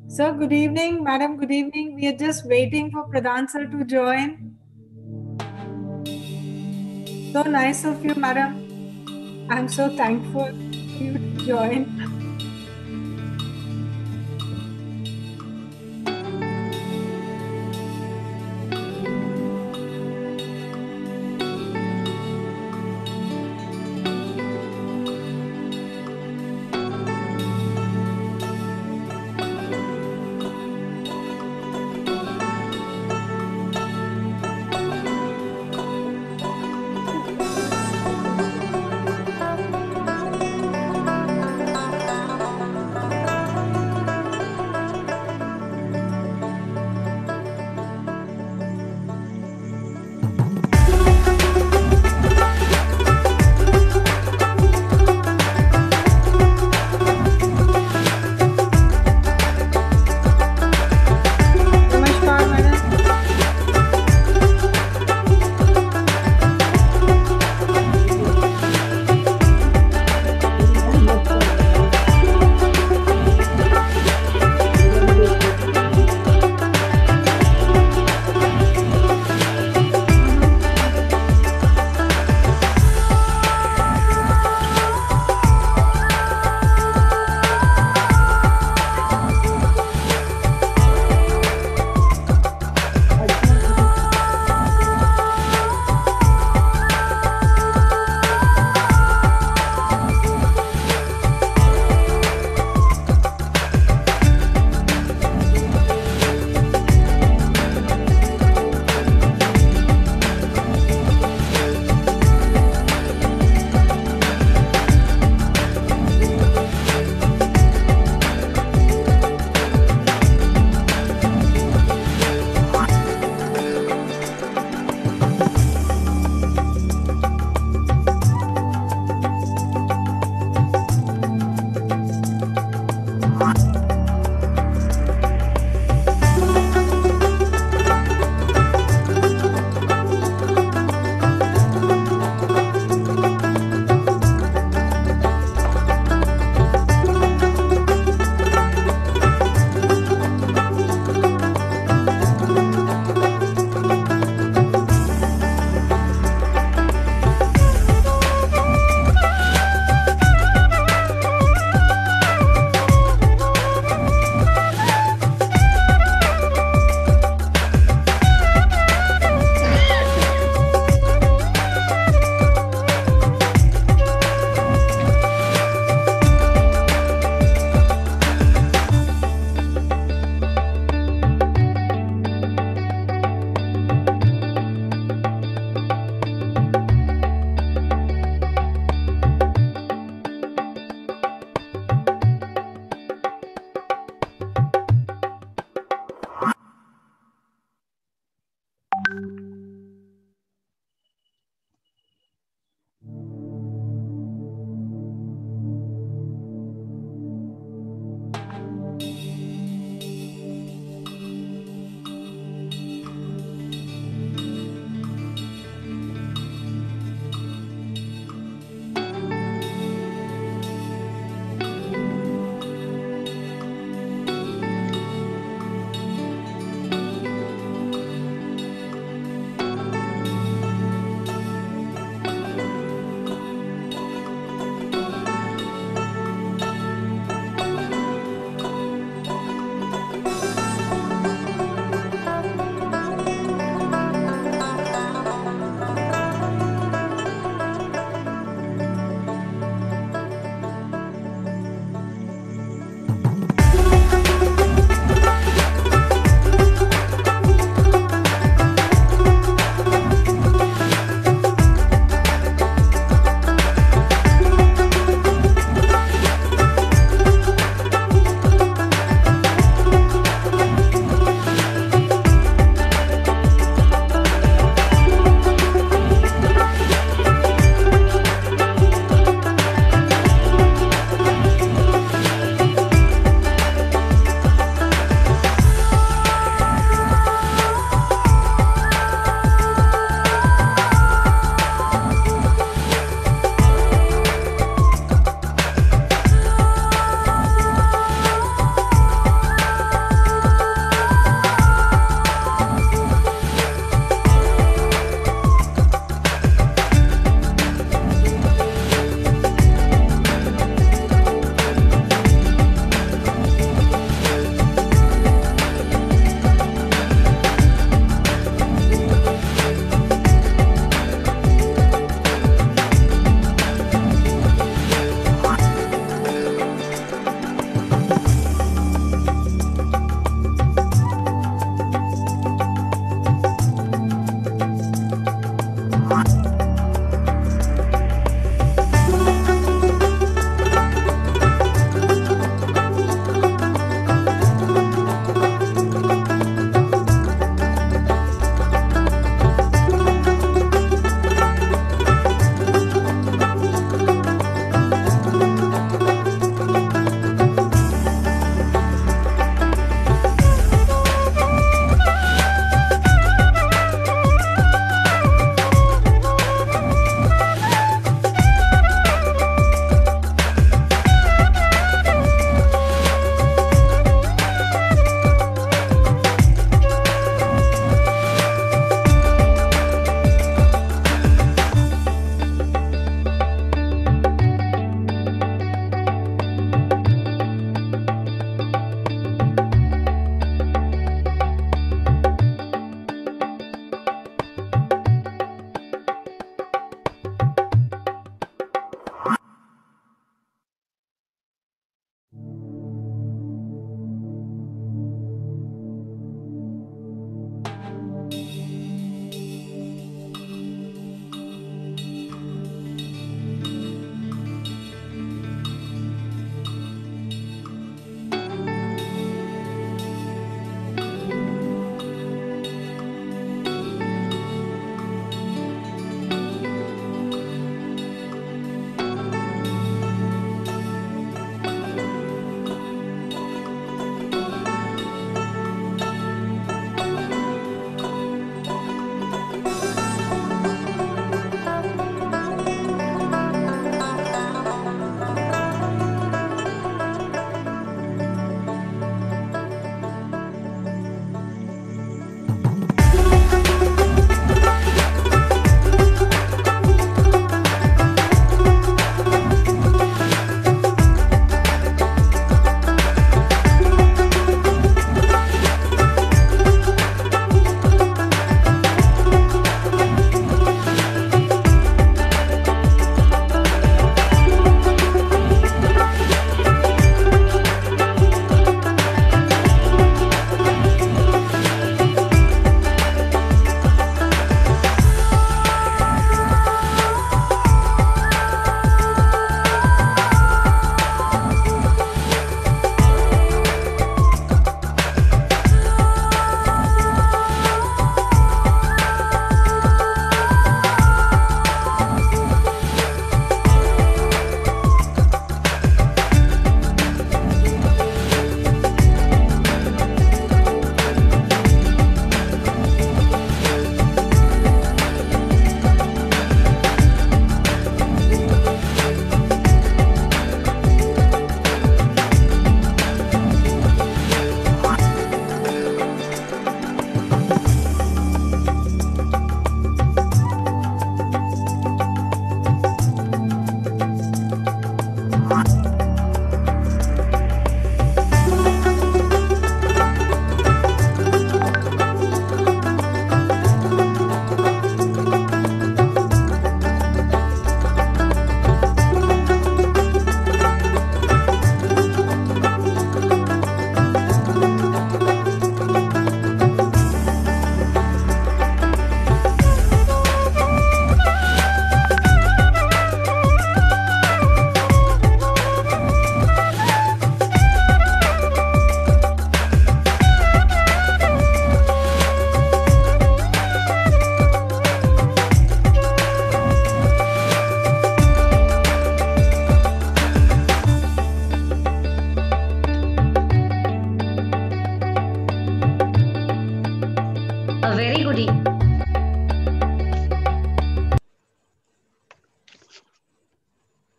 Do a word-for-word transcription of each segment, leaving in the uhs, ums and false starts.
Sir, good evening. Madam, good evening. We are just waiting for Pradhan sir to join. So nice of you, madam. I'm so thankful for you to join.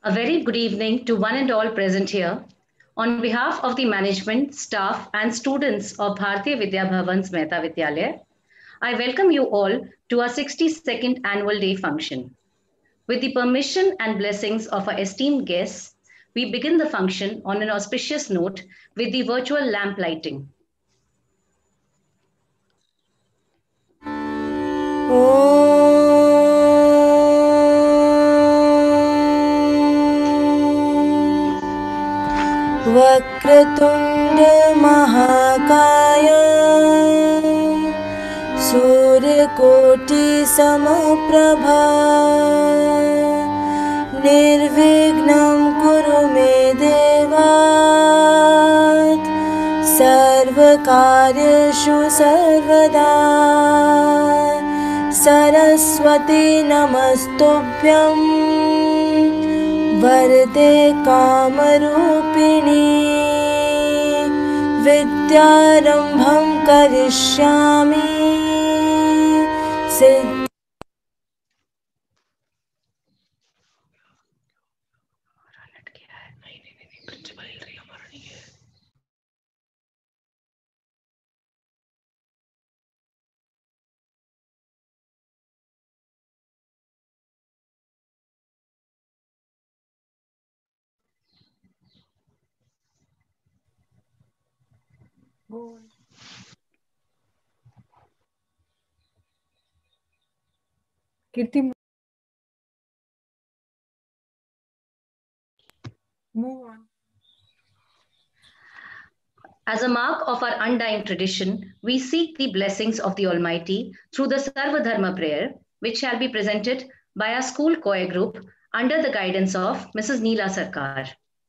A very good evening to one and all present here. On behalf of the management, staff, and students of Bharatiya Vidya Bhavan's Mehta Vidyalaya, I welcome you all to our sixty-second annual day function. With the permission and blessings of our esteemed guests, we begin the function on an auspicious note with the virtual lamp lighting. वक्रतुण्ड महाकाय सूर्यकोटि समप्रभा निर्विघ्नं कुरु मे देवा सर्वकार्येषु सर्वदा सरस्वती नमस्तुभ्यं वरदे कामरूपिणी विद्यारम्भं करिष्यामि सिद्ध Kirti, move on. As a mark of our undying tradition, we seek the blessings of the Almighty through the Sarva Dharma prayer, which shall be presented by our school choir group under the guidance of Missus Neela Sarkar.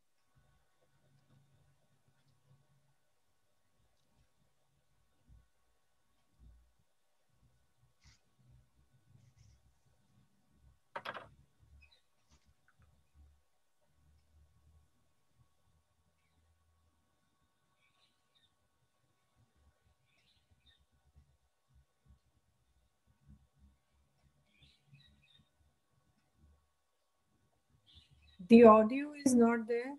The audio is not there.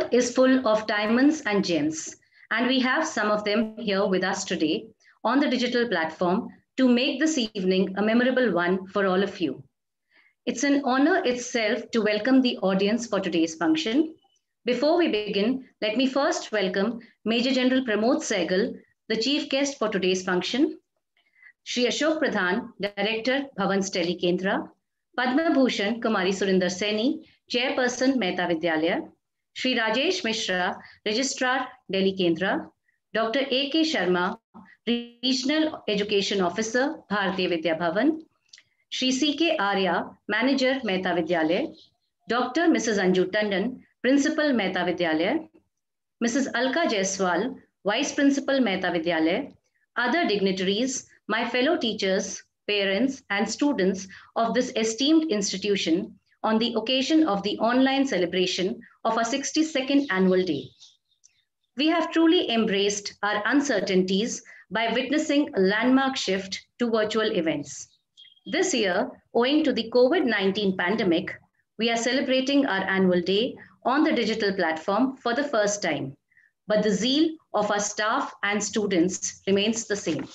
world is full of diamonds and gems, and we have some of them here with us today on the digital platform to make this evening a memorable one for all of you. It's an honor itself to welcome the audience for today's function. Before we begin, let me first welcome Major General Pramod Sehgal, the chief guest for today's function, Shri Ashok Pradhan, Director, Bhavans Delhi Kendra, Padma Bhushan Kumari Surinder Seni, Chairperson, Mehta Vidyalaya, Shri Rajesh Mishra, Registrar, Delhi Kendra, Doctor A K Sharma, Regional Education Officer, Bharatiya Vidya Bhavan, Shri C K Arya, Manager, Mehta Vidyalaya, Doctor Missus Anju Tandon, Principal, Mehta Vidyalaya, Missus Alka Jaiswal, Vice Principal, Mehta Vidyalaya, other dignitaries, my fellow teachers, parents, and students of this esteemed institution on the occasion of the online celebration of our sixty-second annual day. We have truly embraced our uncertainties by witnessing a landmark shift to virtual events. This year, owing to the COVID nineteen pandemic, we are celebrating our annual day on the digital platform for the first time, but the zeal of our staff and students remains the same.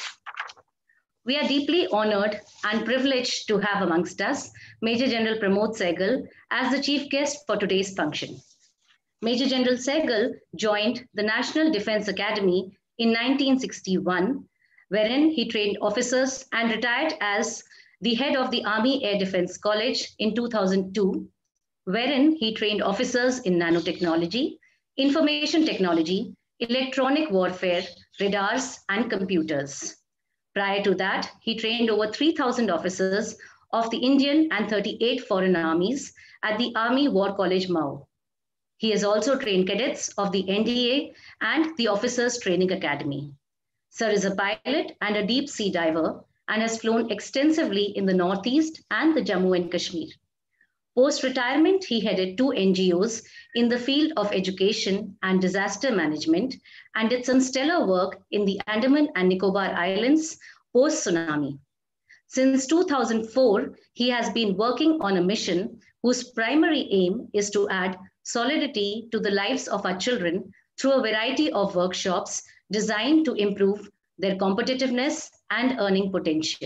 We are deeply honored and privileged to have amongst us Major General Pramod Sehgal as the chief guest for today's function. Major General Sehgal joined the National Defense Academy in nineteen sixty-one, wherein he trained officers and retired as the head of the Army Air Defense College in two thousand two, wherein he trained officers in nanotechnology, information technology, electronic warfare, radars, and computers. Prior to that, he trained over three thousand officers of the Indian and thirty-eight foreign armies at the Army War College, Mhow. He has also trained cadets of the N D A and the Officers Training Academy. Sir is a pilot and a deep sea diver and has flown extensively in the Northeast and the Jammu and Kashmir. Post-retirement, he headed two N G Os in the field of education and disaster management and did some stellar work in the Andaman and Nicobar Islands post-tsunami. Since two thousand four, he has been working on a mission whose primary aim is to add solidity to the lives of our children through a variety of workshops designed to improve their competitiveness and earning potential.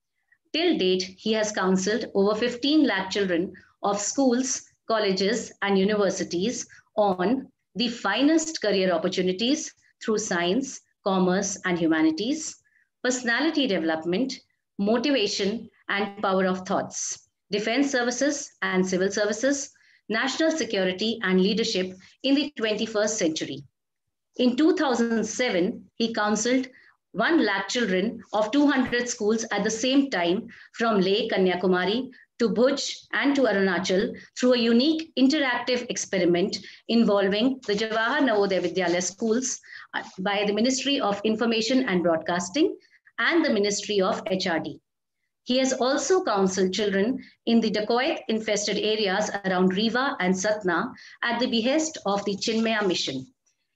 Till date, he has counseled over fifteen lakh children of schools, colleges, and universities on the finest career opportunities through science, commerce, and humanities, personality development, motivation, and power of thoughts, defense services and civil services, national security and leadership in the twenty-first century. In two thousand seven, he counseled one lakh children of two hundred schools at the same time from Leh, Kanyakumari to Bhuj and to Arunachal through a unique interactive experiment involving the Jawahar Navodaya Vidyalaya schools by the Ministry of Information and Broadcasting and the Ministry of H R D. He has also counseled children in the dacoit-infested areas around Rewa and Satna at the behest of the Chinmaya mission.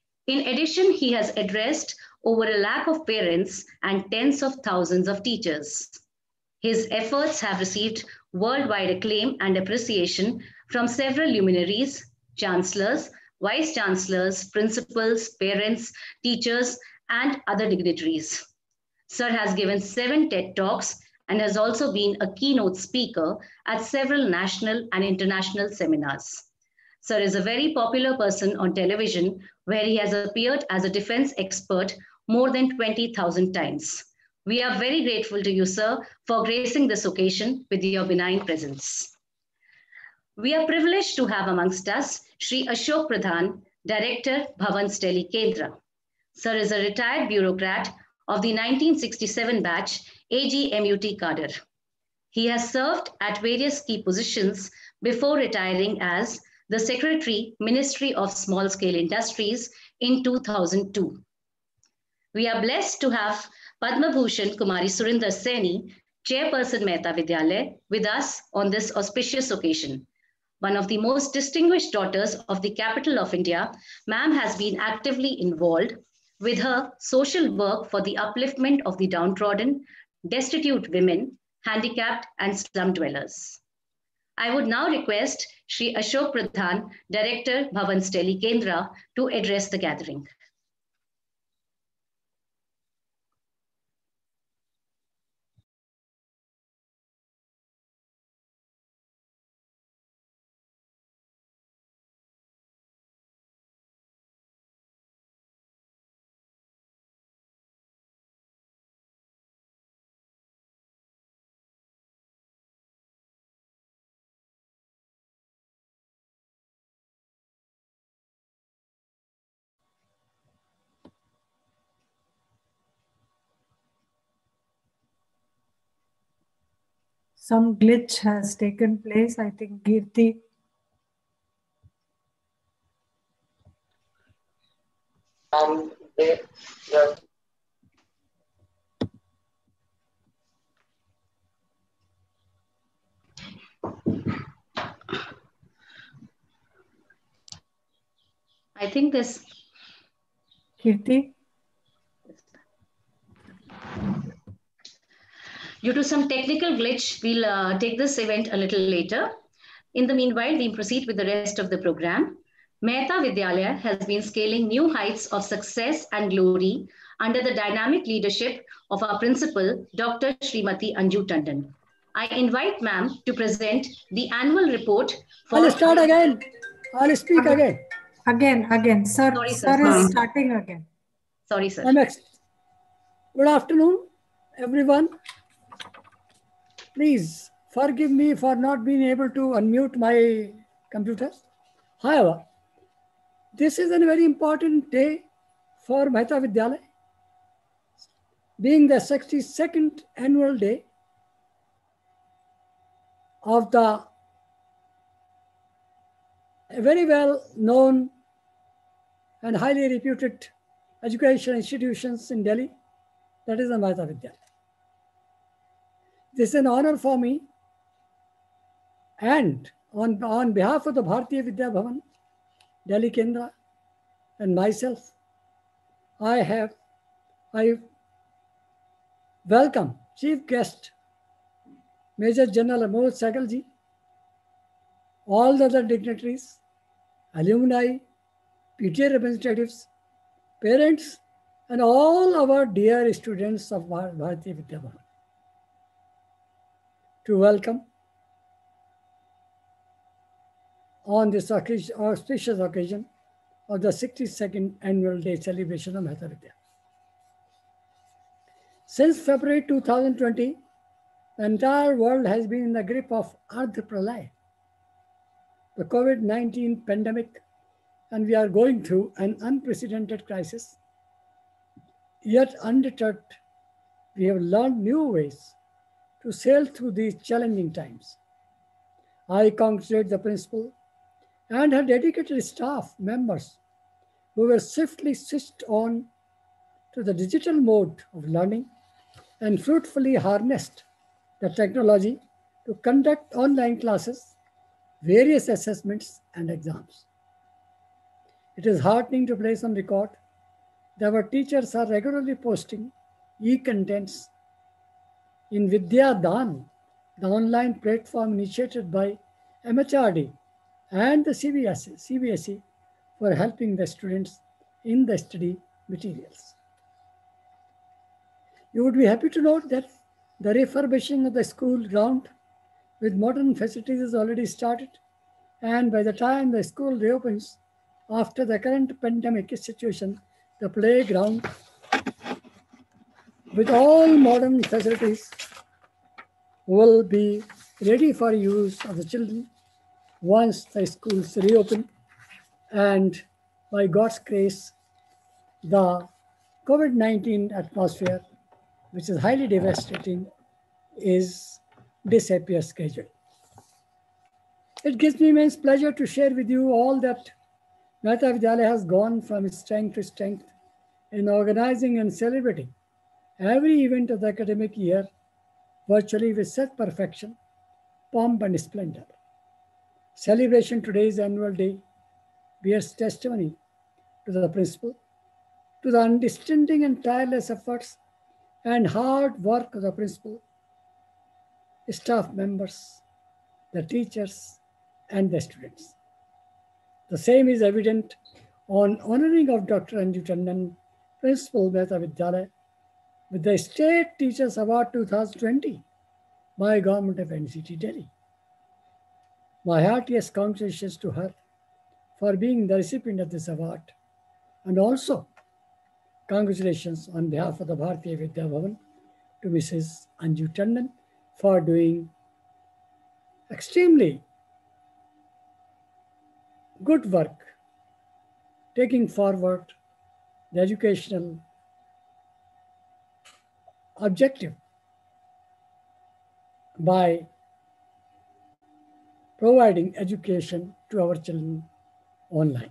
In addition, he has addressed over a lakh of parents and tens of thousands of teachers. His efforts have received worldwide acclaim and appreciation from several luminaries, chancellors, vice chancellors, principals, parents, teachers, and other dignitaries. Sir has given seven TED Talks and has also been a keynote speaker at several national and international seminars. Sir is a very popular person on television where he has appeared as a defense expert more than twenty thousand times. We are very grateful to you, sir, for gracing this occasion with your benign presence. We are privileged to have amongst us Shri Ashok Pradhan, Director, Bhavans Delhi Kendra. Sir is a retired bureaucrat of the nineteen sixty-seven batch A G M U T cadre. He has served at various key positions before retiring as the Secretary, Ministry of Small Scale Industries in two thousand two. We are blessed to have Padma Bhushan Kumari Surinder Seni, Chairperson Mehta Vidyalaya, with us on this auspicious occasion. One of the most distinguished daughters of the capital of India, ma'am has been actively involved with her social work for the upliftment of the downtrodden, destitute women, handicapped, and slum dwellers. I would now request Shri Ashok Pradhan, Director, Bhavans Delhi Kendra, to address the gathering. Some glitch has taken place. I think Kirti. Um, they, yeah. I think this. Kirti. Due to some technical glitch, we'll uh, take this event a little later. In the meanwhile, we proceed with the rest of the program. Mehta Vidyalaya has been scaling new heights of success and glory under the dynamic leadership of our principal, Doctor Srimati Anju Tandon. I invite ma'am to present the annual report. For I'll start again. I'll speak again. Again, again. Sir, Sorry, sir. sir Sorry. is starting again. Sorry, sir. I'm ex Good afternoon, everyone. Please forgive me for not being able to unmute my computer. However, this is a very important day for Mehta Vidyalaya, being the sixty-second annual day of the very well known and highly reputed education institutions in Delhi, that is the Mehta Vidyalaya. This is an honor for me, and on, on behalf of the Bharatiya Vidya Bhavan, Delhi Kendra, and myself, I have, I welcome Chief Guest, Major General Amol Sehgal ji, all the other dignitaries, alumni, P T A representatives, parents, and all our dear students of Bharatiya Vidya Bhavan to welcome on this auspicious occasion of the sixty-second annual day celebration of Mehta Vidya. Since February two thousand twenty, the entire world has been in the grip of Ardha Pralaya, the COVID nineteen pandemic, and we are going through an unprecedented crisis. Yet undeterred, we have learned new ways to sail through these challenging times. I congratulate the principal and her dedicated staff members who were swiftly switched on to the digital mode of learning and fruitfully harnessed the technology to conduct online classes, various assessments, and exams. It is heartening to place on record that our teachers are regularly posting e-contents in Vidya Dan, the online platform initiated by M H R D and the C B S E, C B S E for helping the students in the study materials. You would be happy to note that the refurbishing of the school ground with modern facilities is already started, and by the time the school reopens after the current pandemic situation, the playground with all modern facilities will be ready for use of the children once the schools reopen. And by God's grace, the COVID nineteen atmosphere, which is highly devastating, is disappear schedule. It gives me immense pleasure to share with you all that Mehta Vidyalaya has gone from strength to strength in organizing and celebrating every event of the academic year virtually with such perfection, pomp, and splendor. Celebration today's annual day bears testimony to the principal, to the understanding and tireless efforts and hard work of the principal, staff members, the teachers, and the students. The same is evident on honoring of Doctor Anju Tandon, Principal Mehta Vidyalaya, with the State Teachers Award two thousand twenty by Government of N C T Delhi. My heartiest congratulations to her for being the recipient of this award, and also congratulations on behalf of the Bharatiya Vidya Bhavan to Missus Anju Tandon for doing extremely good work, taking forward the educational objective by providing education to our children online.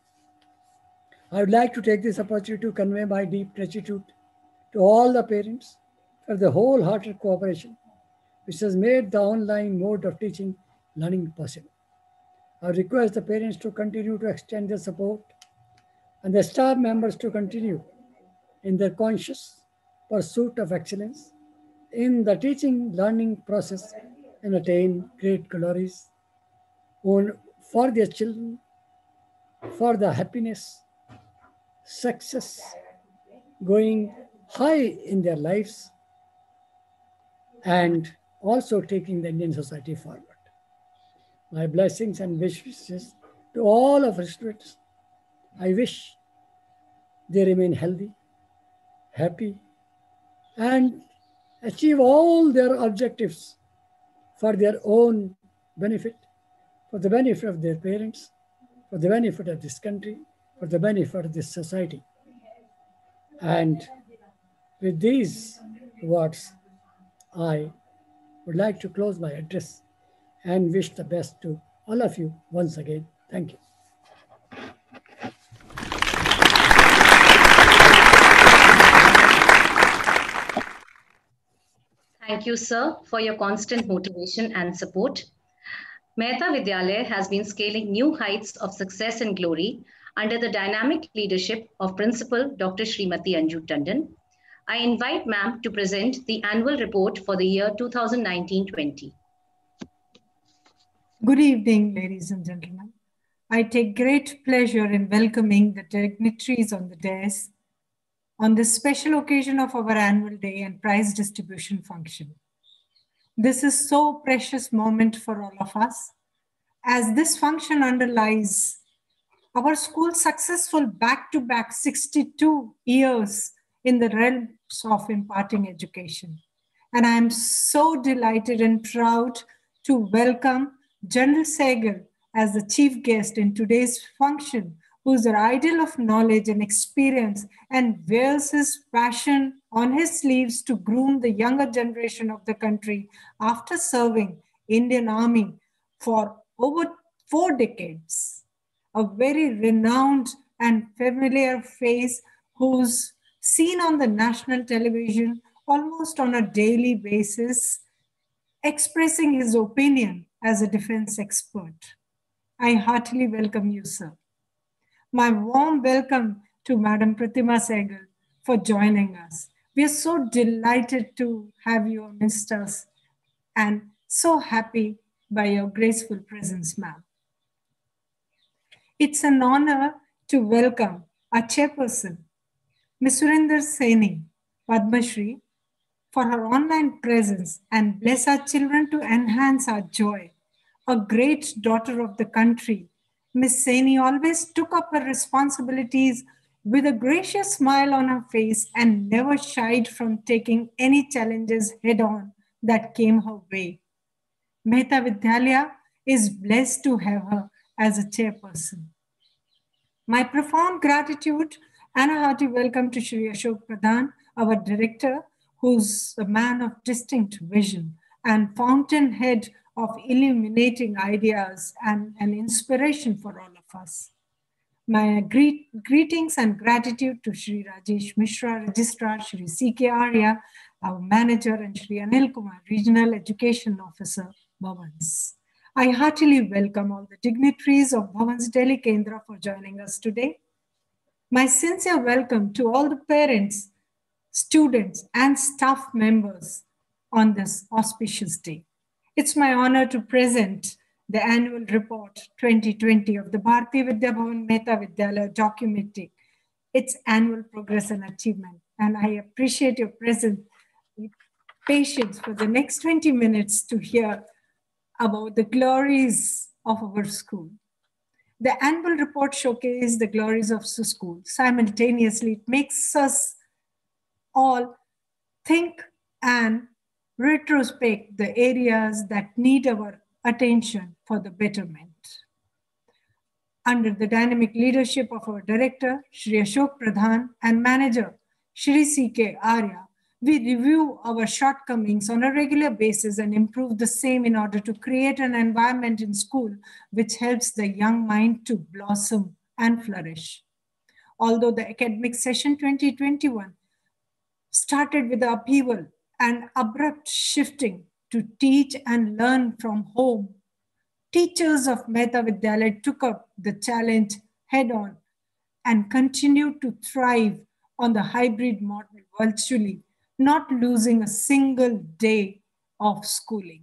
I would like to take this opportunity to convey my deep gratitude to all the parents for the wholehearted cooperation which has made the online mode of teaching learning possible. I request the parents to continue to extend their support and the staff members to continue in their conscious pursuit of excellence in the teaching learning process and attain great glories on, for their children, for the happiness, success, going high in their lives, and also taking the Indian society forward. My blessings and wishes to all of our students. I wish they remain healthy, happy, and achieve all their objectives for their own benefit, for the benefit of their parents, for the benefit of this country, for the benefit of this society. And with these words, I would like to close my address and wish the best to all of you once again. Thank you. Thank you, sir, for your constant motivation and support. Mehta Vidyalaya has been scaling new heights of success and glory under the dynamic leadership of Principal Doctor Srimati Anju Tandon. I invite ma'am to present the annual report for the year two thousand nineteen twenty. Good evening, ladies and gentlemen. I take great pleasure in welcoming the dignitaries on the dais on this special occasion of our annual day and prize distribution function. This is so precious moment for all of us, as this function underlies our school's successful back-to-back sixty-two years in the realms of imparting education. And I am so delighted and proud to welcome General Sehgal as the chief guest in today's function, who is an ideal of knowledge and experience and wears his passion on his sleeves to groom the younger generation of the country after serving Indian Army for over four decades. A very renowned and familiar face who's seen on the national television almost on a daily basis, expressing his opinion as a defense expert. I heartily welcome you, sir. My warm welcome to Madam Pratima Sehgal for joining us. We are so delighted to have you amidst us and so happy by your graceful presence, ma'am. It's an honor to welcome our chairperson, Miz Surinder Saini, Padma Shri, for her online presence and bless our children to enhance our joy. A great daughter of the country, Miz Saini always took up her responsibilities with a gracious smile on her face and never shied from taking any challenges head on that came her way. Mehta Vidyalaya is blessed to have her as a chairperson. My profound gratitude and a hearty welcome to Shri Ashok Pradhan, our director, who's a man of distinct vision and fountainhead of illuminating ideas and an inspiration for all of us. My greet, greetings and gratitude to Shri Rajesh Mishra, Registrar, Shri C K Arya, our manager, and Shri Anil Kumar, Regional Education Officer, Bhavans. I heartily welcome all the dignitaries of Bhavans Delhi Kendra for joining us today. My sincere welcome to all the parents, students, and staff members on this auspicious day. It's my honor to present the annual report twenty twenty of the Bharatiya Vidya Bhavan Mehta Vidyalaya documenting its annual progress and achievement. And I appreciate your presence, patience for the next twenty minutes to hear about the glories of our school. The annual report showcases the glories of the school. Simultaneously, it makes us all think and retrospect the areas that need our attention for the betterment. Under the dynamic leadership of our director, Shri Ashok Pradhan, and manager, Shri C K Arya, we review our shortcomings on a regular basis and improve the same in order to create an environment in school which helps the young mind to blossom and flourish. Although the academic session twenty twenty-one started with the upheaval and abrupt shifting to teach and learn from home, teachers of Mehta Vidyalaya took up the challenge head on and continued to thrive on the hybrid model virtually, not losing a single day of schooling.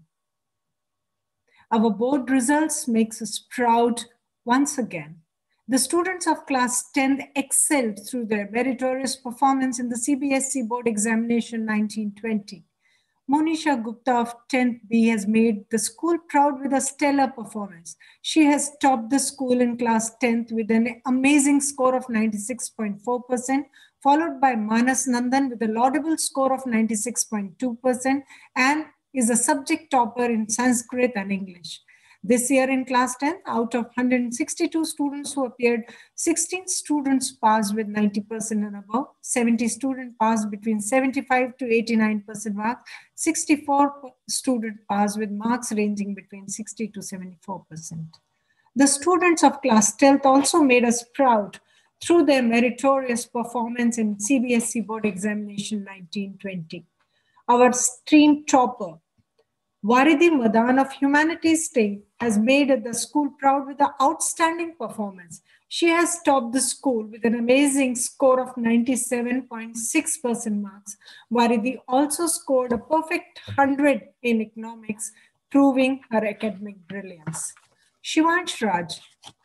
Our board results makes us proud once again. The students of class tenth excelled through their meritorious performance in the C B S E board examination nineteen twenty. Monisha Gupta of tenth B has made the school proud with a stellar performance. She has topped the school in class tenth with an amazing score of ninety-six point four percent, followed by Manas Nandan with a laudable score of ninety-six point two percent and is a subject topper in Sanskrit and English. This year in class tenth, out of one hundred sixty-two students who appeared, sixteen students passed with ninety percent and above, seventy students passed between seventy-five to eighty-nine percent marks, sixty-four students passed with marks ranging between sixty to seventy-four percent. The students of class tenth also made us proud through their meritorious performance in C B S E board examination nineteen twenty. Our stream topper, Varidhi Madan of Humanities Stream, has made the school proud with an outstanding performance. She has topped the school with an amazing score of ninety-seven point six percent marks. Varidhi also scored a perfect one hundred in economics, proving her academic brilliance. Shivansh Raj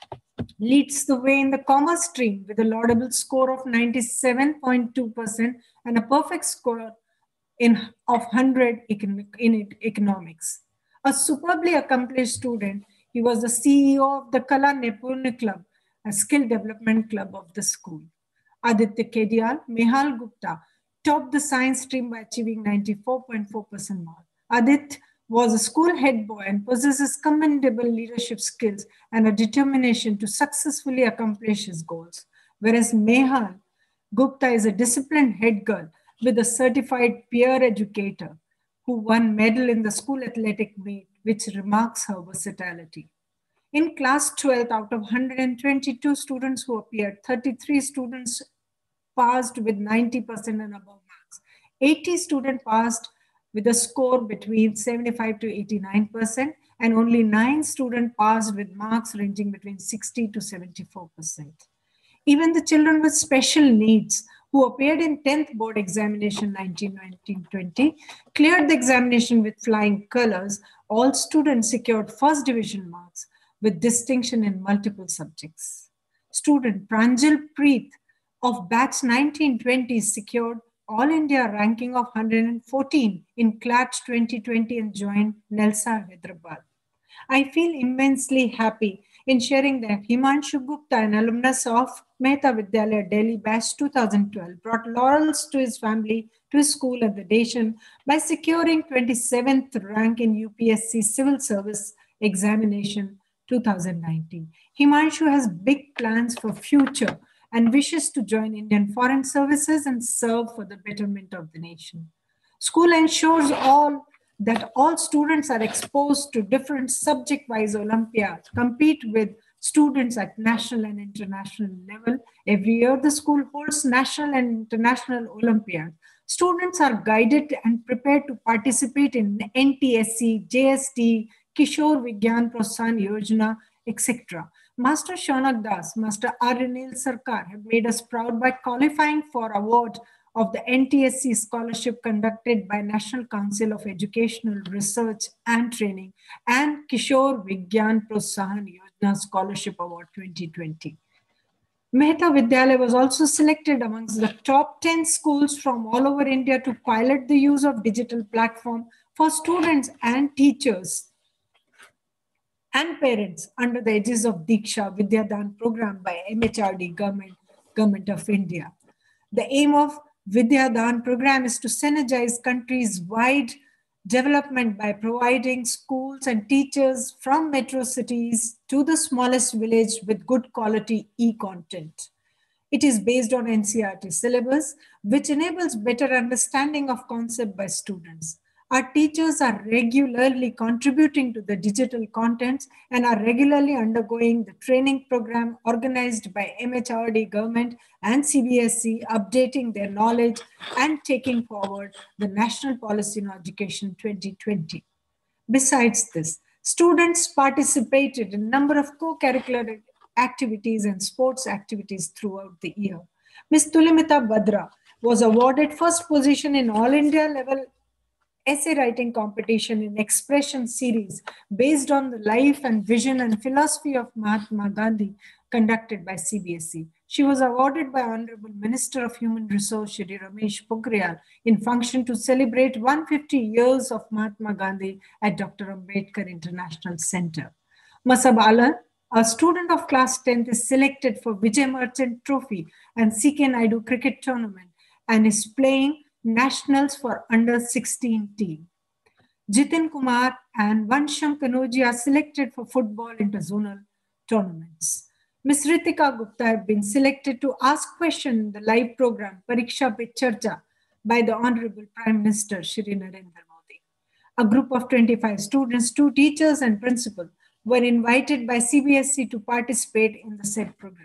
leads the way in the commerce stream with a laudable score of ninety-seven point two percent and a perfect score in of one hundred in economics. A superbly accomplished student, he was the C E O of the Kala Nepurna Club, a skill development club of the school. Aditya Kedial, Mehal Gupta topped the science stream by achieving ninety-four point four percent mark. Adit was a school head boy and possesses commendable leadership skills and a determination to successfully accomplish his goals. Whereas Mehal Gupta is a disciplined head girl with a certified peer educator who won medal in the school athletic meet, which remarks her versatility. In class twelfth, out of one hundred twenty-two students who appeared, thirty-three students passed with ninety percent and above marks. eighty students passed with a score between seventy-five to eighty-nine percent, and only nine students passed with marks ranging between sixty to seventy-four percent. Even the children with special needs who appeared in tenth board examination nineteen twenty cleared the examination with flying colors. All students secured first division marks with distinction in multiple subjects. Student Pranjal Preet of batch nineteen twenty secured All India ranking of one hundred fourteen in CLAT twenty twenty and joined NELSA Hyderabad. I feel immensely happy in sharing that Himanshu Gupta, an alumnus of Mehta Vidyalaya Delhi batch two thousand twelve, brought laurels to his family, to his school and the nation by securing twenty-seventh rank in U P S C Civil Service Examination two thousand nineteen. Himanshu has big plans for future and wishes to join Indian Foreign Services and serve for the betterment of the nation. School ensures all that all students are exposed to different subject-wise Olympiads, compete with students at national and international level. Every year, the school holds national and international Olympiads. Students are guided and prepared to participate in N T S C, J S T, Kishore Vigyan Prosan Yojana, et cetera. Master Shaunak Das, Master Arinil Sarkar have made us proud by qualifying for award of the N T S C scholarship conducted by National Council of Educational Research and Training and Kishore Vigyan Prosahan Yojana Scholarship Award twenty twenty. Mehta Vidyalaya was also selected amongst the top ten schools from all over India to pilot the use of digital platform for students and teachers and parents under the aegis of Diksha Vidyadan program by M H R D government, government of India. The aim of Vidyadan program is to synergize countries' wide development by providing schools and teachers from metro cities to the smallest village with good quality e-content. It is based on N C E R T syllabus, which enables better understanding of concept by students. Our teachers are regularly contributing to the digital contents and are regularly undergoing the training program organized by M H R D government and C B S E, updating their knowledge and taking forward the National Policy on Education twenty twenty. Besides this, students participated in a number of co-curricular activities and sports activities throughout the year. Miz Tulimita Badra was awarded first position in All India level essay writing competition in expression series based on the life and vision and philosophy of Mahatma Gandhi conducted by C B S E. She was awarded by Honorable Minister of Human Resource Shri Ramesh Pokhriyal in function to celebrate one hundred fifty years of Mahatma Gandhi at Doctor Ambedkar International Center. Masab Alan, a student of class tenth, is selected for Vijay Merchant Trophy and C K Naidu Cricket Tournament and is playing nationals for under sixteen team. Jitin Kumar and Vansham Kanoji are selected for football interzonal tournaments. Miz Ritika Gupta have been selected to ask questions in the live program Pariksha Pe Charcha by the Honorable Prime Minister Shri Narendra Modi. A group of twenty-five students, two teachers and principal were invited by C B S E to participate in the said program.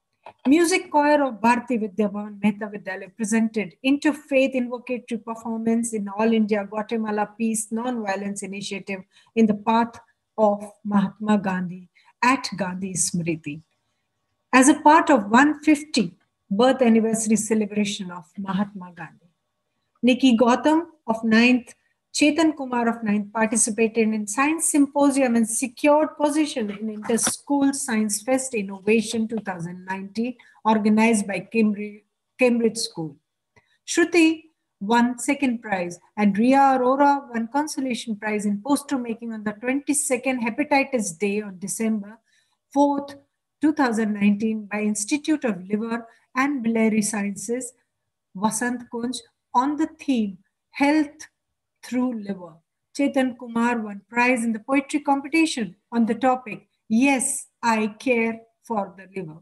Music choir of Bharati Vidya Bhavan Mehta Vidyalaya presented interfaith invocatory performance in All India Guatemala Peace Non-Violence Initiative in the path of Mahatma Gandhi at Gandhi Smriti as a part of one hundred fiftieth birth anniversary celebration of Mahatma Gandhi. Nikki Gautam of ninth, Chetan Kumar of ninth participated in Science Symposium and secured position in Inter-School Science Fest Innovation twenty nineteen organized by Cambridge, Cambridge School. Shruti won second prize and Ria Arora won consolation prize in poster making on the twenty-second Hepatitis Day on December fourth, two thousand nineteen by Institute of Liver and Biliary Sciences, Vasant Kunj, on the theme Health Through Liver. Chetan Kumar won prize in the poetry competition on the topic, Yes, I Care for the Liver.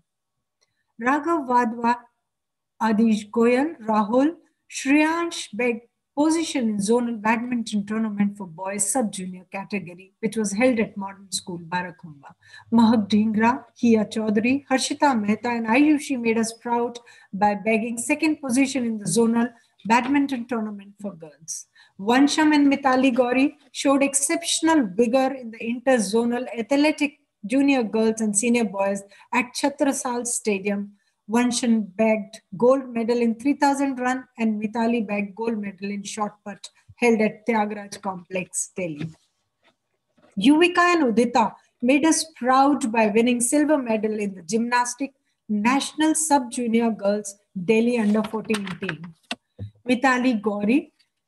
Raghav Vadwa, Adish Goyal, Rahul, Shriyansh begged position in zonal badminton tournament for boys sub-junior category, which was held at Modern School, Barakhumba. Mahak Dhingra, Hiya Chaudhary, Harshita Mehta and Ayushi made us proud by begging second position in the zonal badminton tournament for girls. Vansham and Mitali Gauri showed exceptional vigor in the interzonal athletic junior girls and senior boys at Chhatrasal Stadium. Vansham bagged gold medal in three thousand run and Mitali bagged gold medal in short put held at Tyagaraja Complex, Delhi. Yuvika and Udita made us proud by winning silver medal in the gymnastic national sub-junior girls Delhi under fourteen team. Mitali Gauri,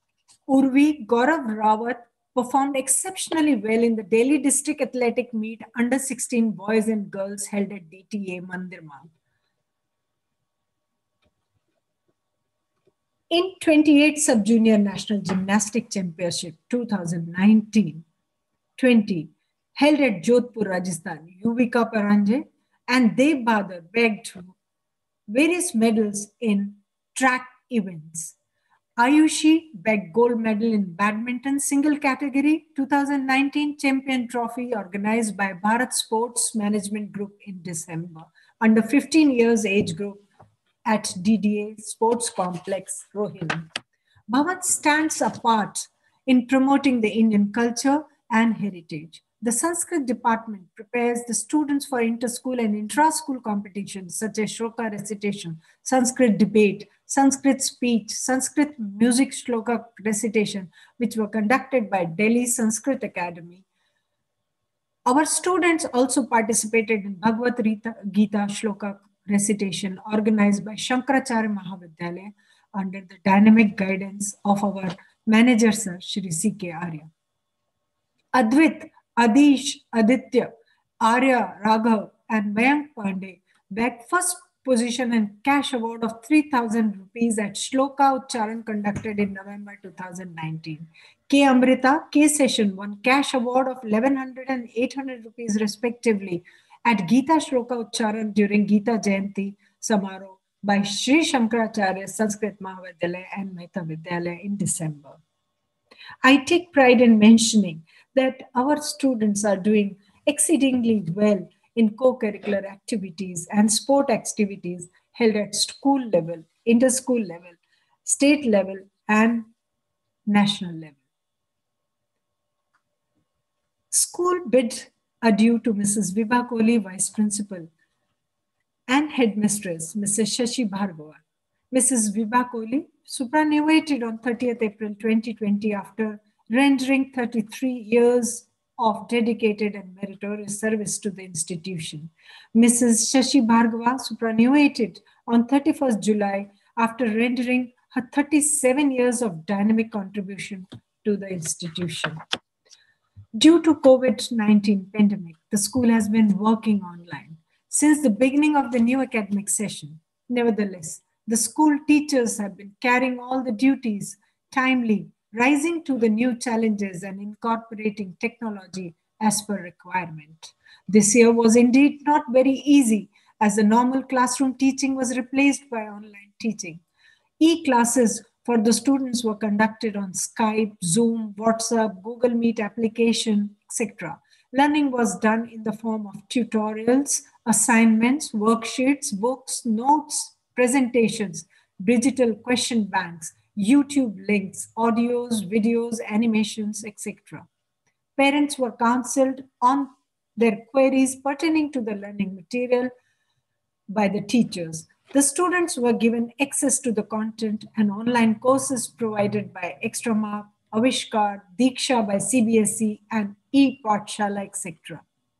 Urvi, Gaurav Rawat performed exceptionally well in the Delhi District Athletic Meet under sixteen boys and girls held at D T A Mandirma. In twenty-eighth Sub-Junior National Gymnastic Championship twenty nineteen twenty held at Jodhpur, Rajasthan, Yuvika Paranje and Dev Bahadur bagged various medals in track events. Ayushi bagged gold medal in badminton single category twenty nineteen champion trophy organized by Bharat Sports Management Group in December under fifteen years age group at D D A Sports Complex, Rohini. Bhavat stands apart in promoting the Indian culture and heritage. The Sanskrit department prepares the students for inter-school and intra-school competitions such as shloka recitation, Sanskrit debate, Sanskrit speech, Sanskrit music shloka recitation, which were conducted by Delhi Sanskrit Academy. Our students also participated in Bhagavad Gita shloka recitation organized by Shankaracharya Mahavidyalaya under the dynamic guidance of our manager, Sir Shri C K Arya. Advait, Adish, Aditya, Arya, Raghav, and Mayank Pandey bagged first position and cash award of three thousand rupees at Shloka Ucharan conducted in November two thousand nineteen. K. Amrita, K. Session won cash award of eleven hundred and eight hundred rupees respectively at Gita Shloka Ucharan during Gita Jayanti Samaroh by Sri Shankaracharya Sanskrit Mahavidyalaya and Mehta Vidyalaya in December. I take pride in mentioning that our students are doing exceedingly well in co-curricular activities and sport activities held at school level, inter-school level, state level, and national level. School bid adieu to Missus Vibha Kohli, Vice Principal, and Headmistress, Missus Shashi Bhargava. Missus Vibha Kohli superannuated on thirtieth April twenty twenty after rendering thirty-three years of dedicated and meritorious service to the institution. Missus Shashi Bhargava superannuated on thirty-first July after rendering her thirty-seven years of dynamic contribution to the institution. Due to COVID nineteen pandemic, the school has been working online since the beginning of the new academic session. Nevertheless, the school teachers have been carrying all the duties timely, rising to the new challenges and incorporating technology as per requirement. This year was indeed not very easy as the normal classroom teaching was replaced by online teaching. E-classes for the students were conducted on Skype, Zoom, WhatsApp, Google Meet application, et cetera. Learning was done in the form of tutorials, assignments, worksheets, books, notes, presentations, digital question banks, YouTube links, audios, videos, animations, et cetera. Parents were counseled on their queries pertaining to the learning material by the teachers. The students were given access to the content and online courses provided by Extramark, Avishkar, Diksha by C B S E, and E-Pathshala, et cetera.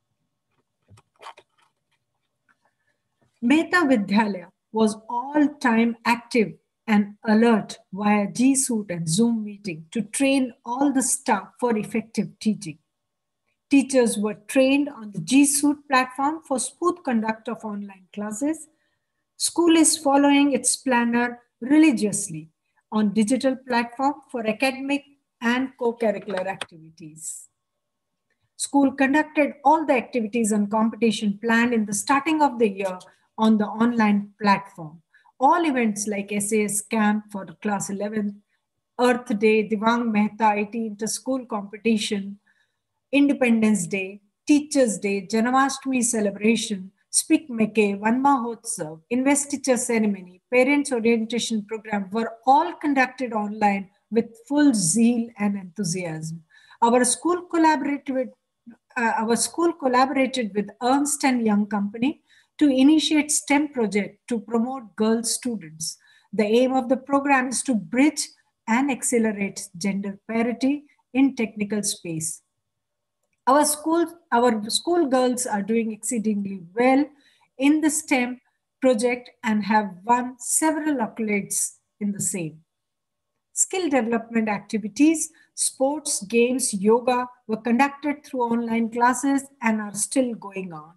Mehta Vidyalaya was all-time active and alert via G Suite and Zoom meeting to train all the staff for effective teaching. Teachers were trained on the G Suite platform for smooth conduct of online classes. School is following its planner religiously on digital platform for academic and co-curricular activities. School conducted all the activities and competition planned in the starting of the year on the online platform. All events like S A S Camp for class eleven, Earth Day, Divang Mehta I T Inter-School Competition, Independence Day, Teachers Day, Janmashtami celebration, Speak Meke, Van Mahotsav, Investiture Ceremony, Parents Orientation Program were all conducted online with full zeal and enthusiasm. Our school collaborated with, uh, our school collaborated with Ernst and Young Company to initiate STEM project to promote girl students. The aim of the program is to bridge and accelerate gender parity in technical space. Our school, our school girls are doing exceedingly well in the STEM project and have won several accolades in the same. Skill development activities, sports, games, yoga were conducted through online classes and are still going on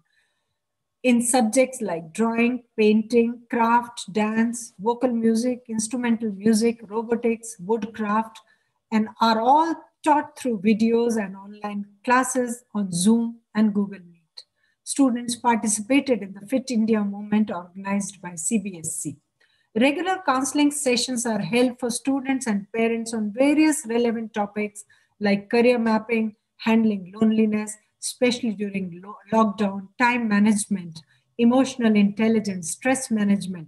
in subjects like drawing, painting, craft, dance, vocal music, instrumental music, robotics, woodcraft, and are all taught through videos and online classes on Zoom and Google Meet. Students participated in the Fit India movement organized by C B S E. Regular counseling sessions are held for students and parents on various relevant topics like career mapping, handling loneliness, especially during lo- lockdown, time management, emotional intelligence, stress management,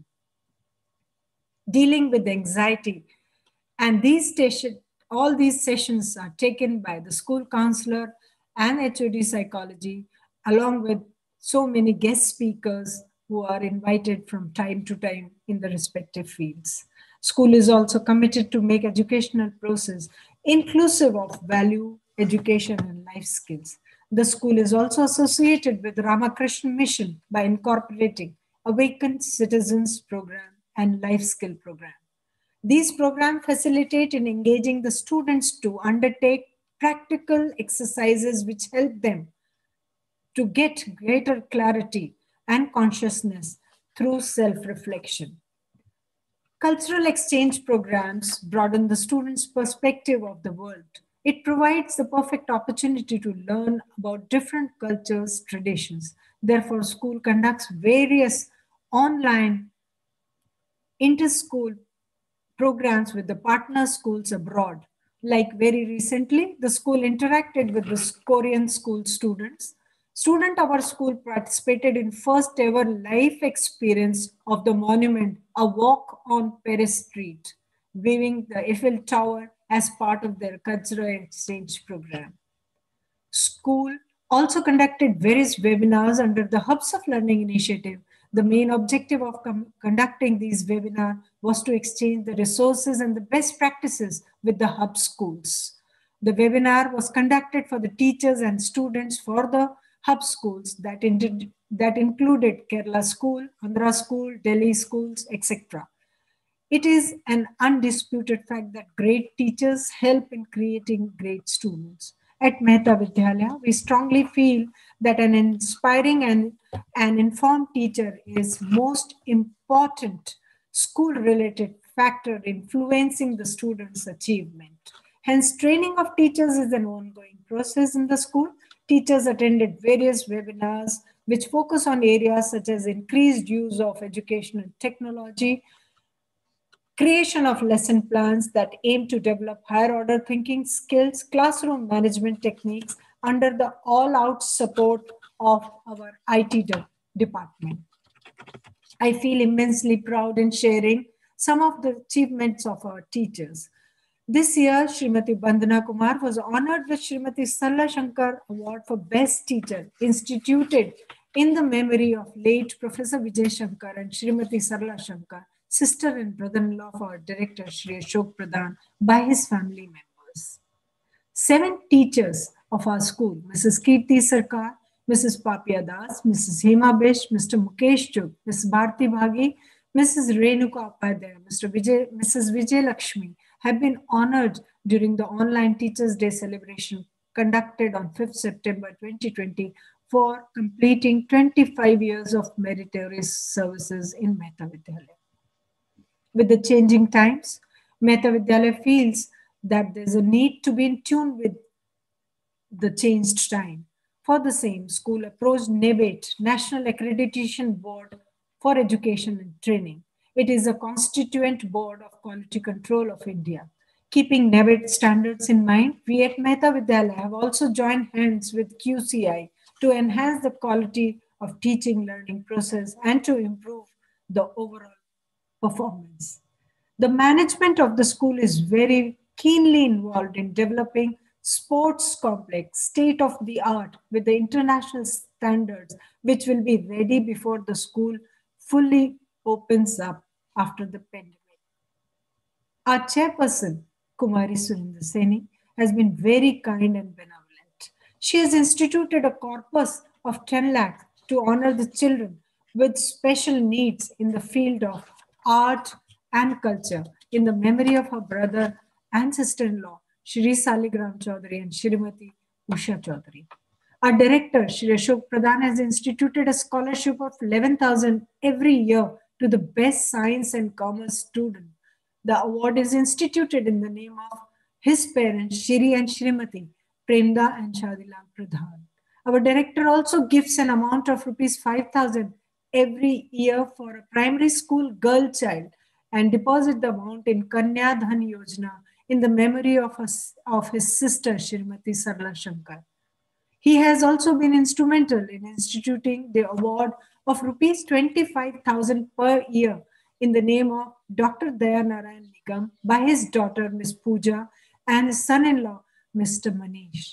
dealing with anxiety. And these station, all these sessions are taken by the school counselor and H O D psychology, along with so many guest speakers who are invited from time to time in the respective fields. School is also committed to make educational process inclusive of value, education, and life skills. The school is also associated with Ramakrishna Mission by incorporating Awakened Citizens Program and Life Skill Program. These programs facilitate in engaging the students to undertake practical exercises which help them to get greater clarity and consciousness through self-reflection. Cultural exchange programs broaden the students' perspective of the world. It provides the perfect opportunity to learn about different cultures, traditions. Therefore, school conducts various online inter-school programs with the partner schools abroad. Like very recently, the school interacted with the Korean school students. Student of our school participated in first ever life experience of the monument, a walk on Paris Street, viewing the Eiffel Tower as part of their cultural exchange program. School also conducted various webinars under the Hubs of Learning initiative. The main objective of conducting these webinars was to exchange the resources and the best practices with the hub schools. The webinar was conducted for the teachers and students for the hub schools that, in, that included Kerala School, Andhra School, Delhi schools, et cetera. It is an undisputed fact that great teachers help in creating great students. At Mehta Vidyalaya, we strongly feel that an inspiring and an informed teacher is most important school-related factor influencing the students' achievement. Hence, training of teachers is an ongoing process in the school. Teachers attended various webinars which focus on areas such as increased use of educational technology, creation of lesson plans that aim to develop higher order thinking skills, classroom management techniques under the all-out support of our I T de department. I feel immensely proud in sharing some of the achievements of our teachers. This year, Srimati Bandana Kumar was honored with Srimati Sarla Shankar Award for Best Teacher, instituted in the memory of late Professor Vijay Shankar and Srimati Sarla Shankar, sister and brother-in-law of our director, Shri Ashok Pradhan, by his family members. Seven teachers of our school, Missus Kirti Sarkar, Missus Papia Das, Missus Hema Bish, Mister Mukesh Chug, Missus Bharti Bhagi, Missus Renuka Upadhyay, Mister Vijay, Missus Vijay Lakshmi, have been honored during the online Teachers' Day celebration conducted on fifth September twenty twenty for completing twenty-five years of meritorious services in Mehta Vidyalaya. With the changing times, Mehta Vidyalaya feels that there's a need to be in tune with the changed time. For the same, school approached NABET, National Accreditation Board for Education and Training. It is a constituent board of quality control of India. Keeping NABET standards in mind, we at Mehta Vidyalaya have also joined hands with Q C I to enhance the quality of teaching learning process and to improve the overall performance. The management of the school is very keenly involved in developing sports complex, state of the art with the international standards, which will be ready before the school fully opens up after the pandemic. Our chairperson, Kumari Surinder Seni, has been very kind and benevolent. She has instituted a corpus of ten lakh to honor the children with special needs in the field of art and culture in the memory of her brother and sister-in-law, Shri Saligram Chaudhary and Shrimati Usha Chaudhary. Our director, Shri Ashok Pradhan, has instituted a scholarship of eleven thousand every year to the best science and commerce student. The award is instituted in the name of his parents, Shri and Shrimati Premda and Shadilal Pradhan. Our director also gives an amount of rupees five thousand every year for a primary school girl child and deposit the amount in Kanya Dhan Yojana in the memory of, us, of his sister, Shrimati Sarla Shankar. He has also been instrumental in instituting the award of rupees twenty-five thousand per year in the name of Doctor Dayanarayan Nigam by his daughter, Miss Pooja, and his son-in-law, Mister Manish.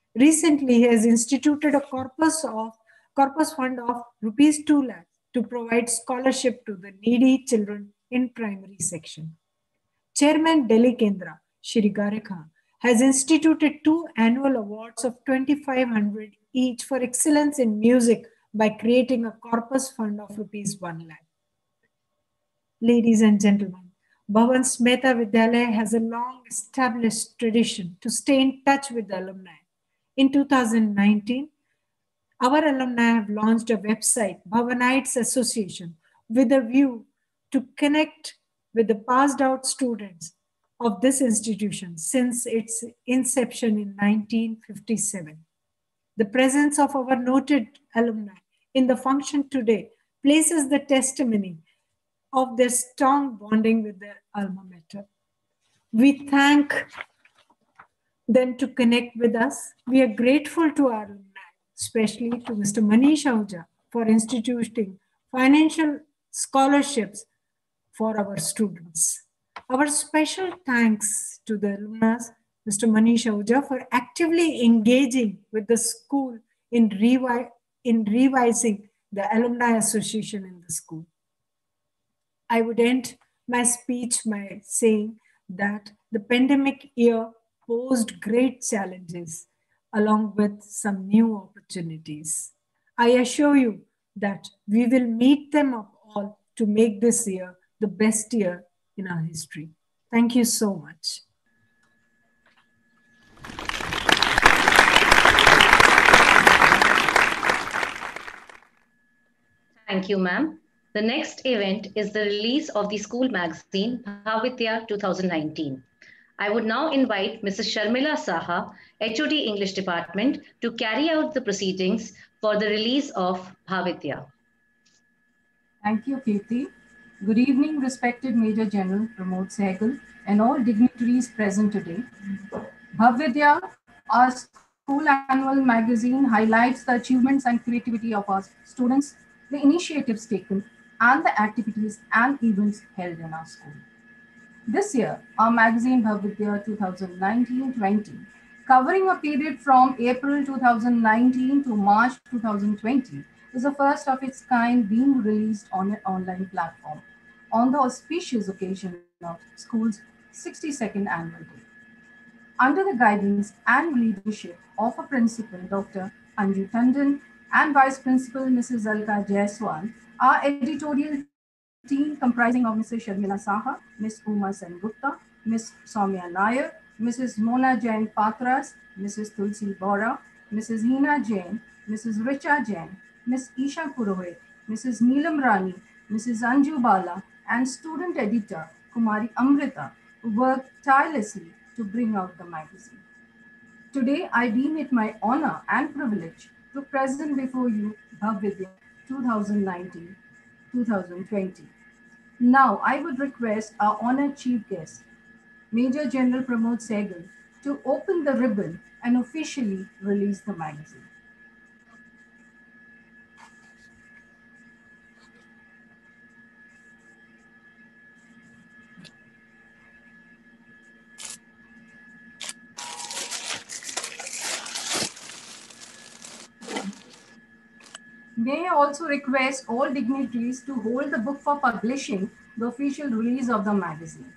Recently, he has instituted a corpus of corpus fund of rupees two lakh to provide scholarship to the needy children in primary section. Chairman Delhi Kendra, Shri Gare Khan, has instituted two annual awards of twenty-five hundred each for excellence in music by creating a corpus fund of rupees one lakh. Ladies and gentlemen, Bhavan's Mehta Vidyalaya has a long established tradition to stay in touch with the alumni. In two thousand nineteen, our alumni have launched a website, Bhavanites Association, with a view to connect with the passed out students of this institution since its inception in nineteen fifty-seven. The presence of our noted alumni in the function today places the testimony of their strong bonding with their alma mater. We thank them to connect with us. We are grateful to our alumni, especially to Mister Manish Ahuja for instituting financial scholarships for our students. Our special thanks to the alumnus, Mister Manish Ahuja, for actively engaging with the school in, revi in revising the Alumni Association in the school. I would end my speech by saying that the pandemic year posed great challenges along with some new opportunities. I assure you that we will meet them up all to make this year the best year in our history. Thank you so much. Thank you, ma'am. The next event is the release of the school magazine, Bhavidya two thousand nineteen. I would now invite Missus Sharmila Saha, H O D English Department, to carry out the proceedings for the release of Bhavidya. Thank you, Kirti. Good evening, respected Major General Pramod Sehgal and all dignitaries present today. Bhavidya, our school annual magazine, highlights the achievements and creativity of our students, the initiatives taken, and the activities and events held in our school. This year, our magazine Bhavidya twenty nineteen twenty, covering a period from April two thousand nineteen to March two thousand twenty, is the first of its kind being released on an online platform on the auspicious occasion of school's sixty-second annual day. Under the guidance and leadership of a principal, Doctor Anju Tandon, and Vice Principal, Missus Alka Jaiswal, our editorial team comprising of Missus Sharmila Saha, Miz Uma Sengupta, Miz Soumya Nair, Missus Mona Jain Patras, Missus Tulsi Bora, Missus Hina Jain, Missus Richa Jain, Miz Isha Purohit, Missus Neelam Rani, Missus Anju Bala, and student editor Kumari Amrita worked tirelessly to bring out the magazine. Today, I deem it my honor and privilege to present before you Bhavidya twenty nineteen twenty twenty. Now, I would request our honored chief guest, Major General Pramod Sehgal, to open the ribbon and officially release the magazine. May I also request all dignitaries to hold the book for publishing the official release of the magazine.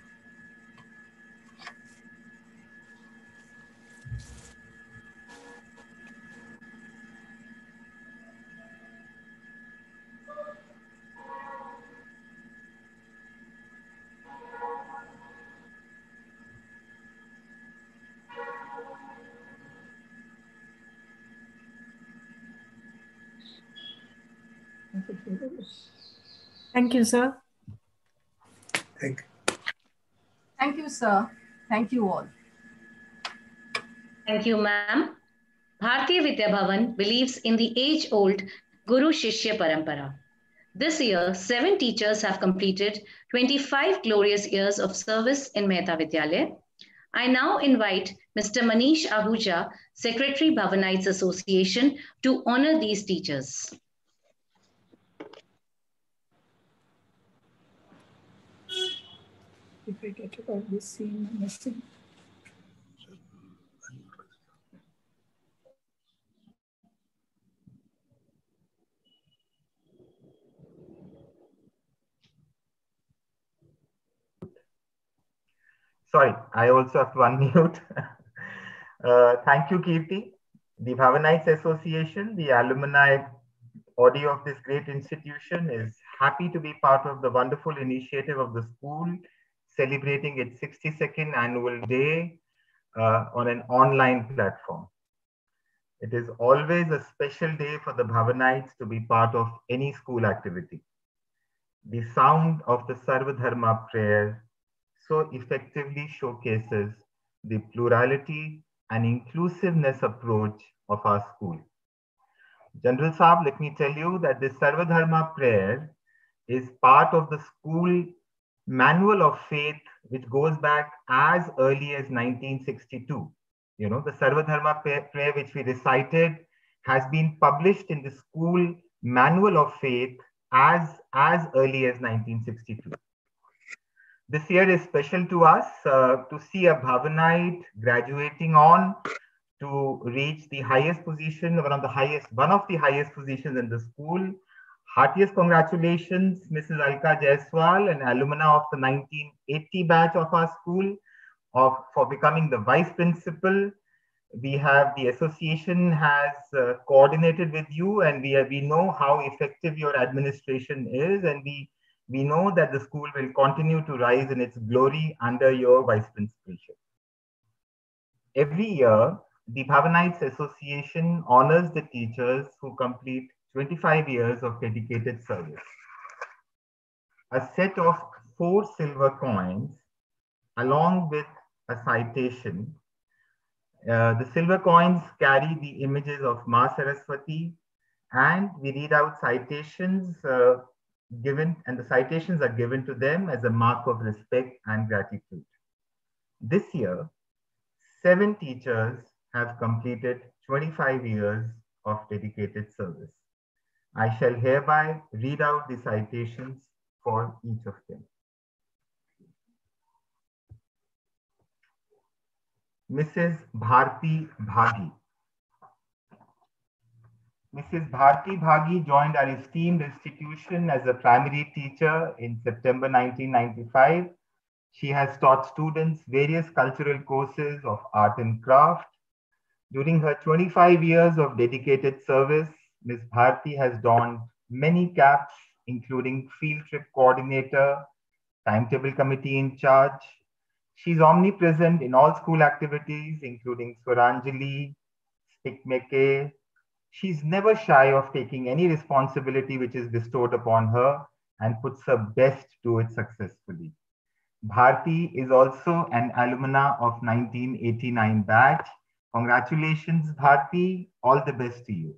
Thank you, sir. Thank you. Thank you, sir. Thank you all. Thank you, ma'am. Bharatiya Vidya Bhavan believes in the age-old Guru Shishya Parampara. This year, seven teachers have completed twenty-five glorious years of service in Mehta Vidyalaya. I now invite Mister Manish Ahuja, Secretary Bhavanites Association, to honor these teachers. If we get about this scene message. sorry, I also have to unmute. uh, thank you, Kirti. The Bhavanites Association, the alumni body of this great institution, is happy to be part of the wonderful initiative of the school celebrating its sixty-second annual day uh, on an online platform. It is always a special day for the Bhavanites to be part of any school activity. The sound of the Sarva Dharma prayer so effectively showcases the plurality and inclusiveness approach of our school. General Saab, let me tell you that the Sarva Dharma prayer is part of the school manual of faith, which goes back as early as nineteen sixty-two. You know, the Sarva Dharma prayer, which we recited, has been published in the school manual of faith as, as early as nineteen sixty-two. This year is special to us uh, to see a Bhavanite graduating on to reach the highest position, one of the highest, one of the highest positions in the school. Heartiest congratulations, Missus Alka Jaiswal, an alumna of the nineteen eighty batch of our school, of for becoming the vice principal. We have, the association has uh, coordinated with you, and we, have, we know how effective your administration is, and we, we know that the school will continue to rise in its glory under your vice principalship. Every year, the Bhavanites Association honors the teachers who complete twenty-five years of dedicated service. A set of four silver coins, along with a citation. Uh, the silver coins carry the images of Ma Saraswati, and we read out citations uh, given, and the citations are given to them as a mark of respect and gratitude. This year, seven teachers have completed twenty-five years of dedicated service. I shall hereby read out the citations for each of them. Missus Bharti Bhagi. Missus Bharti Bhagi joined our esteemed institution as a primary teacher in September nineteen ninety-five. She has taught students various cultural courses of art and craft. During her twenty-five years of dedicated service, Miz Bharti has donned many caps, including field trip coordinator, timetable committee in charge. She's omnipresent in all school activities, including Swaranjali, Stikmeke. She's never shy of taking any responsibility which is bestowed upon her and puts her best to it successfully. Bharti is also an alumna of nineteen eighty-nine batch. Congratulations, Bharti. All the best to you.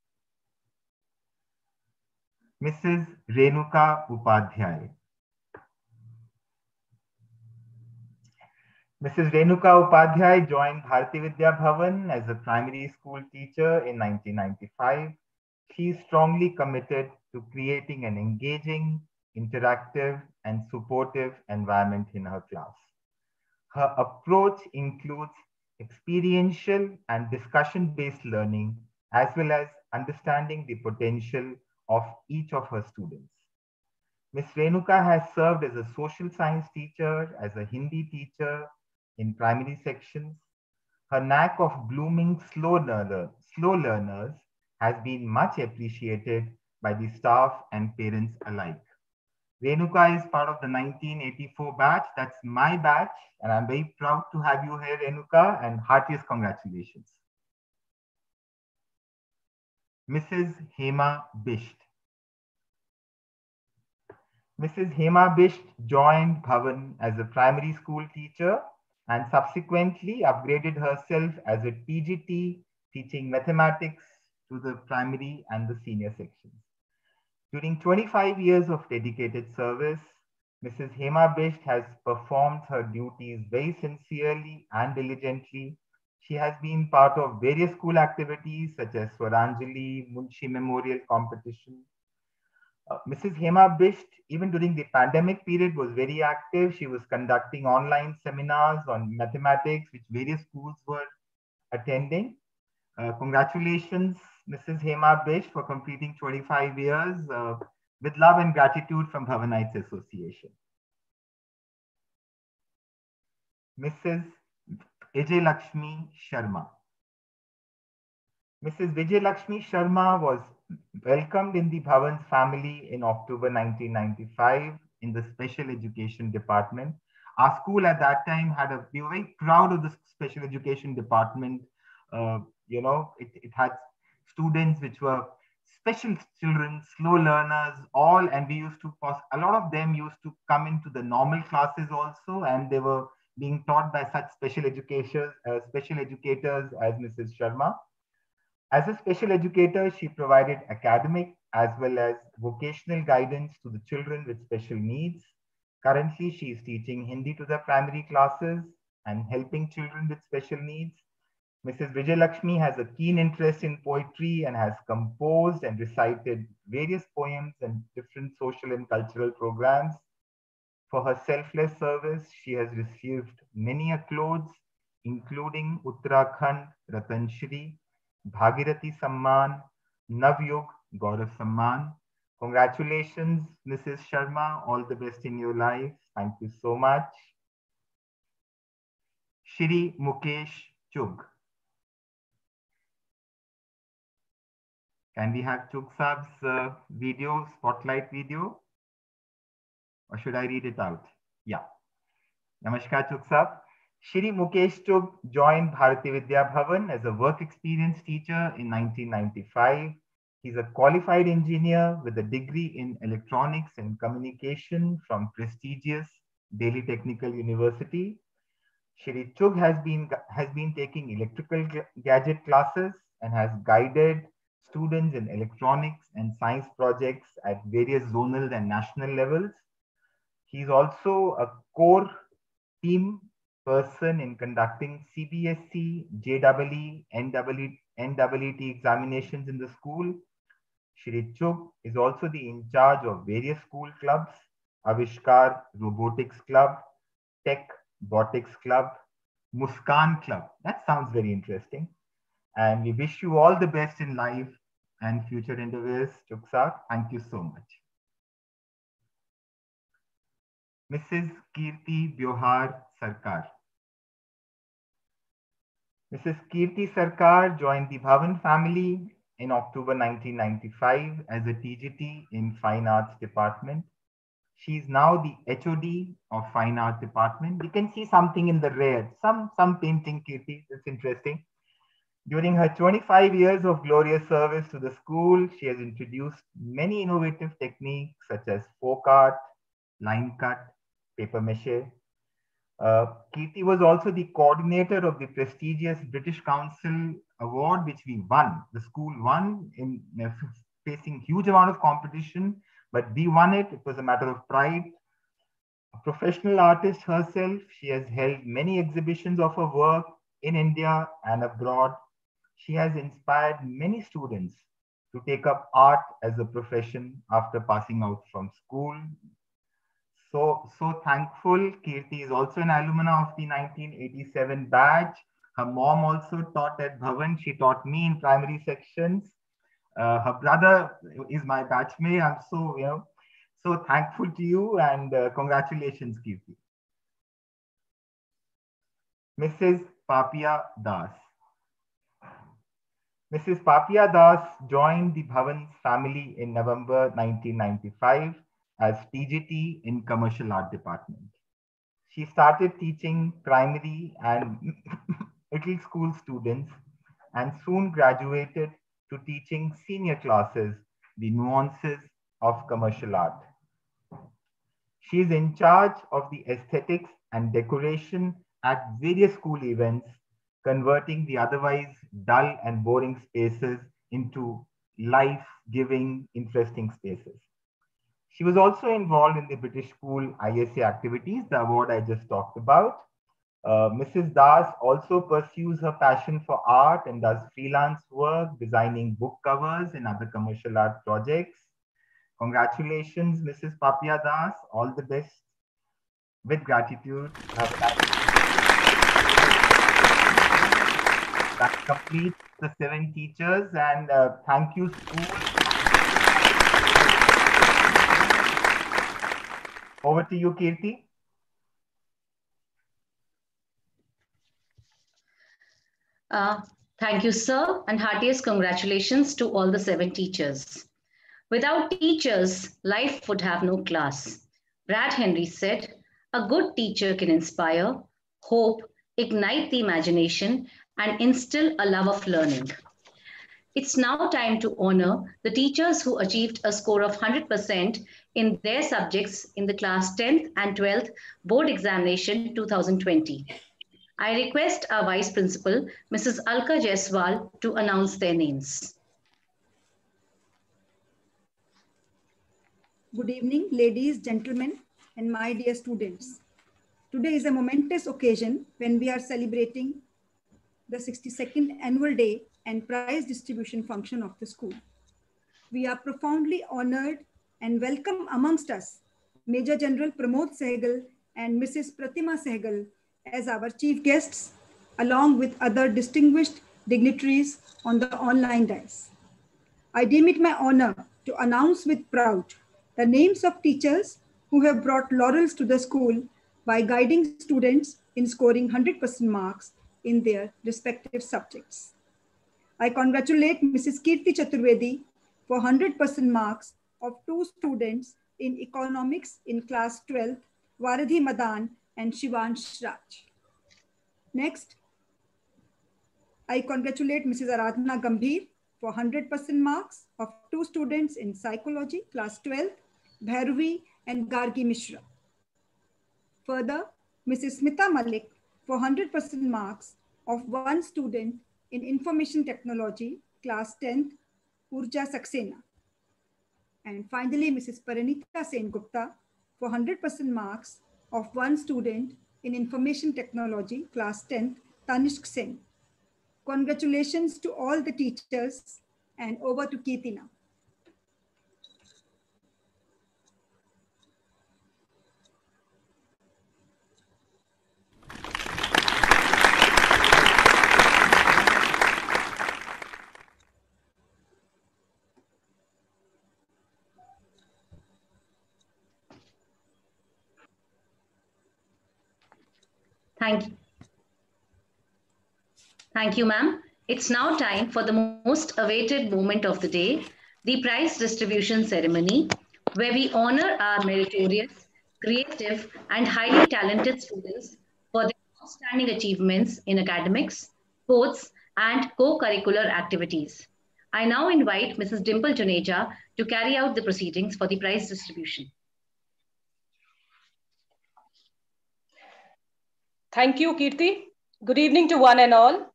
Missus Renuka Upadhyay. Missus Renuka Upadhyay joined Bharti Vidya Bhavan as a primary school teacher in nineteen ninety-five. She is strongly committed to creating an engaging, interactive, and supportive environment in her class. Her approach includes experiential and discussion-based learning, as well as understanding the potential of each of her students. Miz Renuka has served as a social science teacher, as a Hindi teacher in primary sections. Her knack of blooming slow, learner, slow learners has been much appreciated by the staff and parents alike. Renuka is part of the nineteen eighty-four batch. That's my batch, and I'm very proud to have you here, Renuka, and heartiest congratulations. Missus Hema Bisht. Missus Hema Bisht joined Bhavan as a primary school teacher and subsequently upgraded herself as a T G T, teaching mathematics to the primary and the senior sections. During twenty-five years of dedicated service, Missus Hema Bisht has performed her duties very sincerely and diligently. She has been part of various school activities such as Swaranjali, Munshi Memorial Competition. Uh, Missus Hema Bisht, even during the pandemic period, was very active. She was conducting online seminars on mathematics, which various schools were attending. Uh, congratulations, Missus Hema Bisht, for completing twenty-five years. Uh, with love and gratitude from Bhavanites Association. Missus Vijay Lakshmi Sharma. Missus Vijay Lakshmi Sharma was welcomed in the Bhavan's family in October nineteen ninety-five in the Special Education Department. Our school at that time had a, we were very proud of the Special Education Department. Uh, you know, it, it had students which were special children, slow learners, all, and we used to, a lot of them used to come into the normal classes also, and they were being taught by such special educators, uh, special educators as Missus Sharma. As a special educator, she provided academic as well as vocational guidance to the children with special needs. Currently, she is teaching Hindi to the primary classes and helping children with special needs. Missus Vijay Lakshmi has a keen interest in poetry and has composed and recited various poems and different social and cultural programs. For her selfless service, she has received many accolades, including Uttarakhand Ratan Shri, Bhagirathi Samman, Navyug Gaurav Samman. Congratulations, Missus Sharma. All the best in your life. Thank you so much. Shri Mukesh Chugh. Can we have Chugh Saab's uh, video, spotlight video? Or should I read it out? Yeah. Namaskar, Chugh Saab. Shri Mukesh Chugh joined Bharati Vidya Bhavan as a work experience teacher in nineteen ninety-five. He's a qualified engineer with a degree in electronics and communication from prestigious Delhi Technical University. Shri Chugh has been, has been taking electrical gadget classes and has guided students in electronics and science projects at various zonal and national levels. He's also a core team person in conducting C B S E, J E E, N E E T examinations in the school. Shri Chugh is also the in charge of various school clubs, Avishkar Robotics Club, Tech Botics Club, Muskan Club. That sounds very interesting. And we wish you all the best in life and future endeavors, Chugh Saab. Thank you so much. Missus Kirti Biohar Sarkar. Missus Kirti Sarkar joined the Bhavan family in October nineteen ninety-five as a T G T in Fine Arts Department. She is now the H O D of Fine Arts Department. We can see something in the rear, some, some painting, Kirti. It's interesting. During her twenty-five years of glorious service to the school, she has introduced many innovative techniques such as folk art, line cut, paper mache. Uh, Kirti was also the coordinator of the prestigious British Council Award, which we won. The school won in uh, facing huge amount of competition, but we won it. It was a matter of pride. A professional artist herself, she has held many exhibitions of her work in India and abroad. She has inspired many students to take up art as a profession after passing out from school. So, so thankful. Kirti is also an alumna of the nineteen eighty-seven batch. Her mom also taught at Bhavan. She taught me in primary sections. Uh, her brother is my batchmate. I'm so, you know, so thankful to you and uh, congratulations, Kirti. Missus Papia Das. Missus Papia Das joined the Bhavan's family in November nineteen ninety-five as T G T in Commercial Art Department. She started teaching primary and middle school students and soon graduated to teaching senior classes the nuances of commercial art. She is in charge of the aesthetics and decoration at various school events, converting the otherwise dull and boring spaces into life-giving, interesting spaces. She was also involved in the British School I S A activities, the award I just talked about. Uh, Missus Das also pursues her passion for art and does freelance work, designing book covers and other commercial art projects. Congratulations, Missus Papia Das. All the best. With gratitude. That completes the seven teachers, and uh, thank you, school. Over to you, Kirti. Uh, thank you, sir, and heartiest congratulations to all the seven teachers. Without teachers, life would have no class. Brad Henry said, a good teacher can inspire, hope, ignite the imagination, and instill a love of learning. It's now time to honor the teachers who achieved a score of one hundred percent in their subjects in the class tenth and twelfth board examination two thousand twenty. I request our Vice Principal, Missus Alka Jaiswal, to announce their names. Good evening, ladies, gentlemen, and my dear students. Today is a momentous occasion when we are celebrating the sixty-second annual day and prize distribution function of the school. We are profoundly honored and welcome amongst us Major General Pramod Sehgal and Missus Pratima Sehgal as our chief guests, along with other distinguished dignitaries on the online dais. I deem it my honor to announce with pride the names of teachers who have brought laurels to the school by guiding students in scoring one hundred percent marks in their respective subjects. I congratulate Missus Kirti Chaturvedi for one hundred percent marks of two students in economics in class twelfth, Varadhi Madan and Shivansh Raj. Next, I congratulate Missus Aradhana Gambhir for one hundred percent marks of two students in psychology, class twelfth, Bhairavi and Gargi Mishra. Further, Missus Smita Malik for one hundred percent marks of one student in information technology, class tenth, Urja Saxena. And finally, Missus Paranita Sen Gupta for one hundred percent marks of one student in information technology, class tenth, Tanishq Sen. Congratulations to all the teachers, and over to Kirti now. Thank you. Thank you, ma'am. It's now time for the most awaited moment of the day, the prize distribution ceremony, where we honor our meritorious, creative, and highly talented students for their outstanding achievements in academics, sports, and co-curricular activities. I now invite Missus Dimple Juneja to carry out the proceedings for the prize distribution. Thank you, Kirti. Good evening to one and all.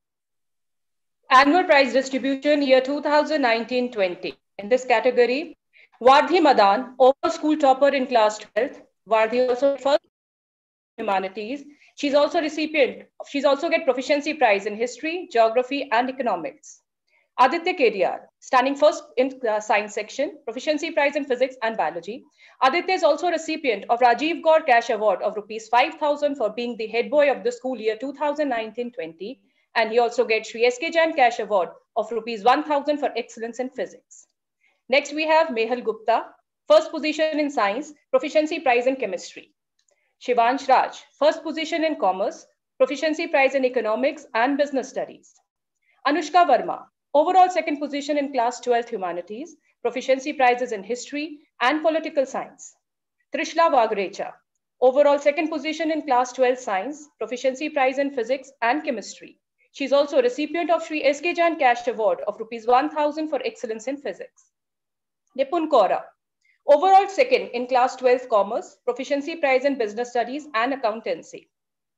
Annual prize distribution year two thousand nineteen twenty. In this category, Varadhi Madan, overall school topper in class twelfth. Varadhi also first humanities. She's also recipient. She's also get proficiency prize in history, geography, and economics. Aditya Kediyar, standing first in the science section, proficiency prize in physics and biology. Aditya is also recipient of Rajiv Gaur Cash Award of rupees five thousand for being the head boy of the school year two thousand nineteen twenty. And he also gets Shri S K Jain Cash Award of rupees one thousand for excellence in physics. Next, we have Mehal Gupta, first position in science, proficiency prize in chemistry. Shivansh Raj, first position in commerce, proficiency prize in economics and business studies. Anushka Verma, overall second position in class twelfth humanities, proficiency prizes in history and political science. Trishla Vagrecha, overall second position in class twelve science, proficiency prize in physics and chemistry. She's also a recipient of Shri S K Jain Cash Award of rupees one thousand for excellence in physics. Nipun Kaura, overall second in class twelve commerce, proficiency prize in business studies and accountancy.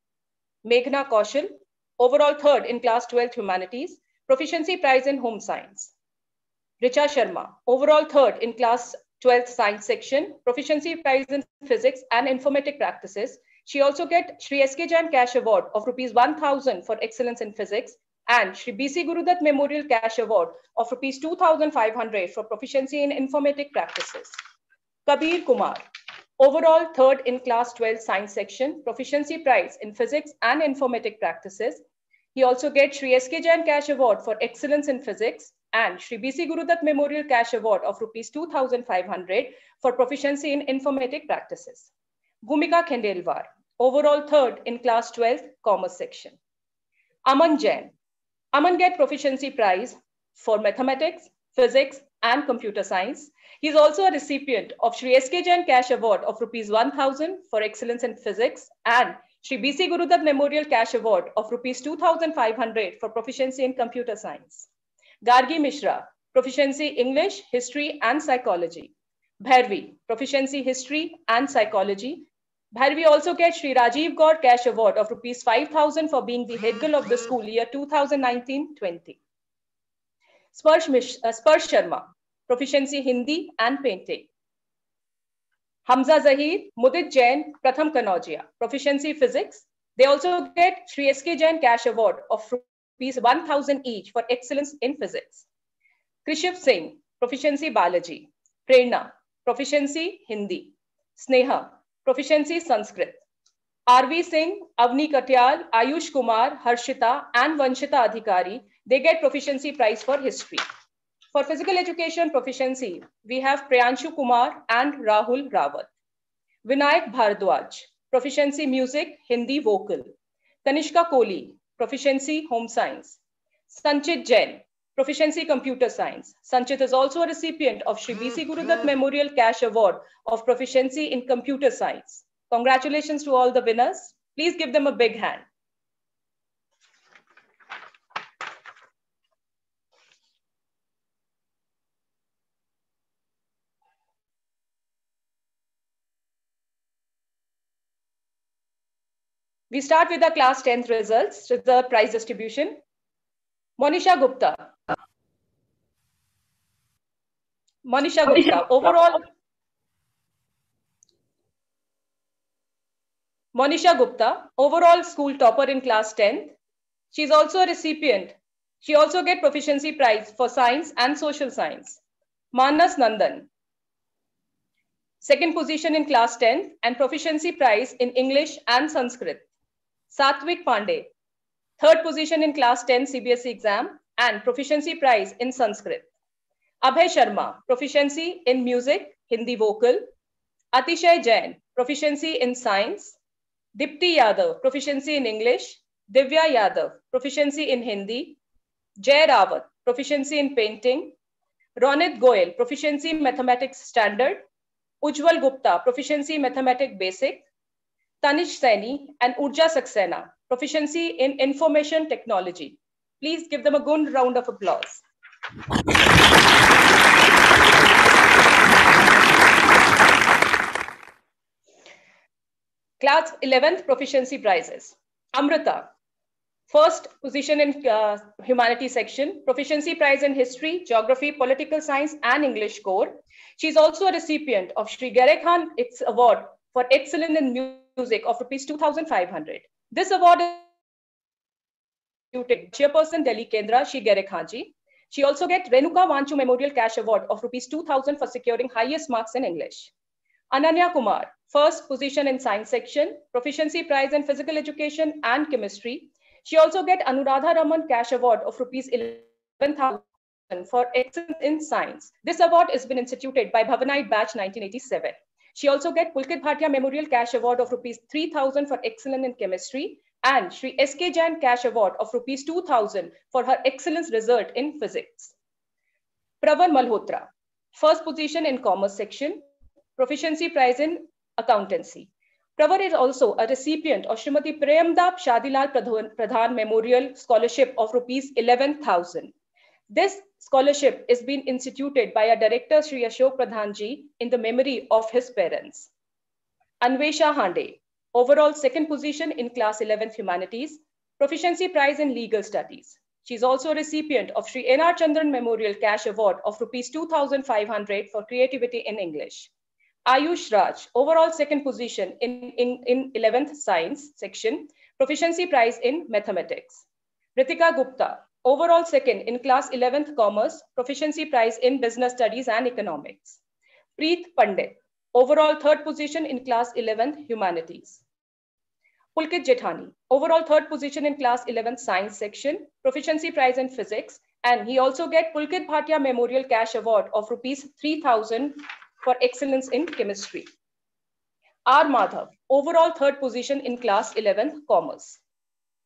Meghna Kaushal, overall third in class twelve humanities, proficiency prize in home science. Richa Sharma, overall third in class twelfth science section, proficiency prize in physics and informatic practices. She also get Shri S K Jain Cash Award of rupees one thousand for excellence in physics and Shri B C Gurudutt Memorial Cash Award of rupees two thousand five hundred for proficiency in informatic practices. Kabir Kumar, overall third in class twelve science section, proficiency prize in physics and informatic practices. He also gets Shri S K Jain Cash Award for excellence in physics and Shri B C Gurudutt Memorial Cash Award of rupees two thousand five hundred for proficiency in informatic practices. Bhumika Khandelwar, overall third in class twelve commerce section. Aman Jain, Aman get Proficiency Prize for Mathematics, Physics, and Computer Science. He is also a recipient of Shri S K Jain Cash Award of rupees one thousand for Excellence in Physics and Shri B C Gurudutt Memorial Cash Award of rupees two thousand five hundred for Proficiency in Computer Science. Gargi Mishra, Proficiency English, History, and Psychology. Bhairavi, Proficiency History and Psychology. Bhairavi also gets Shri Rajiv Gaur Cash Award of rupees five thousand for being the head girl of the school year two thousand nineteen twenty. Sparsh, Mish, uh, Sparsh Sharma, Proficiency Hindi and Painting. Hamza Zahir, Mudit Jain, Pratham Kanaujiya, Proficiency Physics. They also get Shri S K Jain Cash Award of rupees one thousand each for excellence in physics. Krishiv Singh, Proficiency Biology. Prerna, Proficiency Hindi. Sneha, Proficiency Sanskrit. R V Singh, Avni Katyal, Ayush Kumar, Harshita, and Vanshita Adhikari, they get Proficiency Prize for History. For Physical Education Proficiency, we have Priyanshu Kumar and Rahul Rawat. Vinayak Bharadwaj, Proficiency Music, Hindi Vocal. Kanishka Kohli, Proficiency Home Science. Sanchit Jain, Proficiency Computer Science. Sanchit is also a recipient of Shri B C Gurudutt Memorial Cash Award of Proficiency in Computer Science. Congratulations to all the winners. Please give them a big hand. We start with the class tenth results, the prize distribution. Monisha Gupta. Monisha Gupta, overall. Monisha Gupta, overall school topper in class tenth. She is also a recipient. She also gets Proficiency Prize for Science and Social Science. Manas Nandan, second position in class tenth and Proficiency Prize in English and Sanskrit. Satvik Pandey, third position in class ten C B S E exam and Proficiency Prize in Sanskrit. Abhay Sharma, Proficiency in Music, Hindi Vocal. Atishay Jain, Proficiency in Science. Dipti Yadav, Proficiency in English. Divya Yadav, Proficiency in Hindi. Jay Rawat, Proficiency in Painting. Ronit Goyal, Proficiency in Mathematics Standard. Ujjwal Gupta, Proficiency Mathematics Basic. Tanish Saini and Urja Saxena, Proficiency in Information Technology. Please give them a good round of applause. Class eleventh Proficiency Prizes. Amrita, first position in uh, Humanities section, Proficiency Prize in History, Geography, Political Science, and English Core. She is also a recipient of Shri Gare Khan Award for Excellence in Music of rupees two thousand five hundred. This award is Chairperson Delhi Kendra, Shri Gare Khanji. She also gets Renuka Vanchu Memorial Cash Award of rupees two thousand for securing highest marks in English. Ananya Kumar, first position in Science section, Proficiency Prize in Physical Education and Chemistry. She also gets Anuradha Raman Cash Award of rupees eleven thousand for Excellence in Science. This award has been instituted by Bhavanite Batch nineteen eighty-seven. She also gets Pulkit Bhatia Memorial Cash Award of rupees three thousand for Excellence in Chemistry and Shri S K Jain Cash Award of rupees two thousand for her excellence result in physics. Pravar Malhotra, first position in Commerce section, Proficiency Prize in Accountancy. Pravar is also a recipient of Srimati Premdap Shadilal Pradhan, Pradhan Memorial Scholarship of rupees eleven thousand. This scholarship is being instituted by a director, Shri Ashok Pradhanji, in the memory of his parents. Anvesha Hande, overall second position in class eleventh Humanities, Proficiency Prize in Legal Studies. She is also a recipient of Shri N R Chandran Memorial Cash Award of rupees two thousand five hundred for creativity in English. Ayush Raj, overall second position in, in, in eleventh Science section, Proficiency Prize in Mathematics. Ritika Gupta, overall second in class eleventh Commerce, Proficiency Prize in Business Studies and Economics. Preet Pandit, overall third position in class eleventh Humanities. Pulkit Jethani, overall third position in class eleventh Science section, Proficiency Prize in Physics, and he also get Pulkit Bhatia Memorial Cash Award of rupees three thousand for excellence in chemistry. R. Madhav, overall third position in class eleventh Commerce.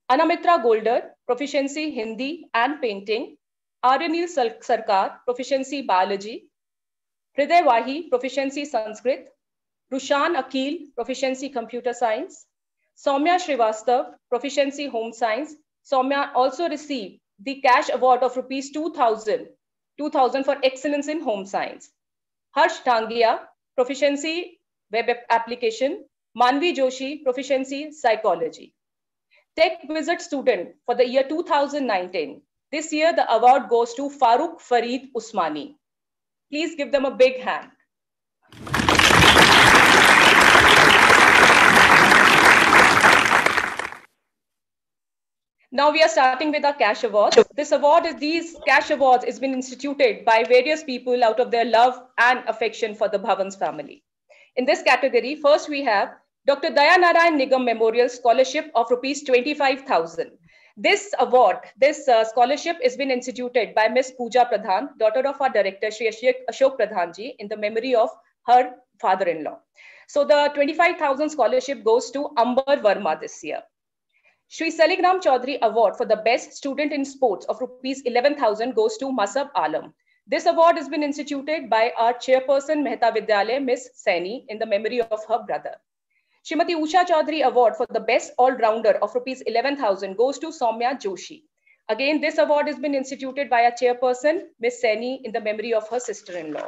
Anamitra Golder, proficiency Hindi and painting. Aryanil Sarkar, proficiency biology. Hriday Wahi, proficiency Sanskrit. Rushan Akil, proficiency computer science. Soumya Srivastav, proficiency home science. Soumya also received the cash award of rupees two thousand, two thousand for excellence in home science. Harsh Dhangia, proficiency web application. Manvi Joshi, proficiency psychology. Tech Wizard student for the year two thousand nineteen. This year, the award goes to Farooq Farid Usmani. Please give them a big hand. Now we are starting with our cash awards. This award is these cash awards has been instituted by various people out of their love and affection for the Bhavans family. In this category, first we have Doctor Dayanarayan Nigam Memorial Scholarship of rupees twenty-five thousand. This award, this uh, scholarship has been instituted by Miss Pooja Pradhan, daughter of our director, Shri Ashok Pradhanji, in the memory of her father-in-law. So the twenty-five thousand scholarship goes to Ambar Verma this year. Shri Saligram Chaudhary Award for the Best Student in Sports of rupees eleven thousand goes to Masab Alam. This award has been instituted by our chairperson Mehta Vidyalaya, Miss Saini, in the memory of her brother. Shrimati Usha Chaudhary Award for the Best All-Rounder of rupees eleven thousand goes to Soumya Joshi. Again, this award has been instituted by our chairperson, Miss Saini, in the memory of her sister-in-law.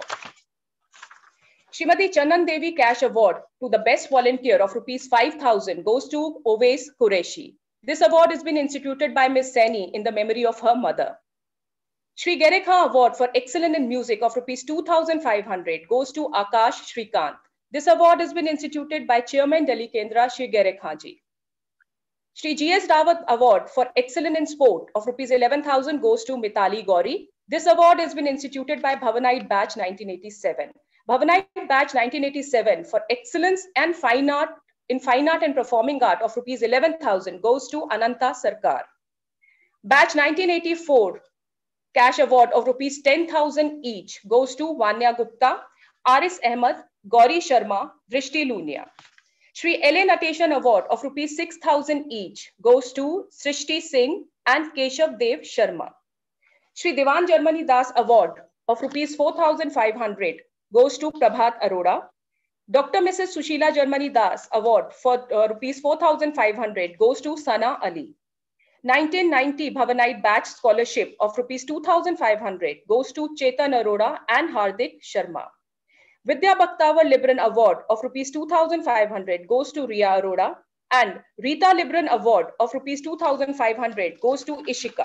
Shrimati Chandan Devi Cash Award to the Best Volunteer of rupees five thousand goes to Owais Qureshi. This award has been instituted by Miss Saini in the memory of her mother. Shri Gerekha Award for Excellence in Music of rupees two thousand five hundred goes to Akash Shrikant. This award has been instituted by Chairman Delhi Kendra Shri Gerekha ji. Shri G S Rawat Award for Excellence in Sport of rupees eleven thousand goes to Mitali Gauri. This award has been instituted by Bhavanite Batch nineteen eighty-seven. Bhavanite Batch nineteen eighty-seven for Excellence and Fine Art in Fine Art and Performing Art of rupees eleven thousand goes to Ananta Sarkar. Batch nineteen eighty-four Cash Award of rupees ten thousand each goes to Vanya Gupta, Aris Ahmed, Gauri Sharma, Vrishti Lunia. Shri L A Natation Award of rupees six thousand each goes to Srishti Singh and Keshav Dev Sharma. Shri Diwan Germani Das Award of rupees four thousand five hundred goes to Prabhat Arora. Doctor Missus Sushila Germani Das Award for uh, rupees four thousand five hundred goes to Sana Ali. nineteen ninety Bhavanite Batch Scholarship of rupees two thousand five hundred goes to Chetan Arora and Hardik Sharma. Vidya Bhaktawar Libran Award of rupees two thousand five hundred goes to Riya Arora and Rita Libran Award of rupees two thousand five hundred goes to Ishika.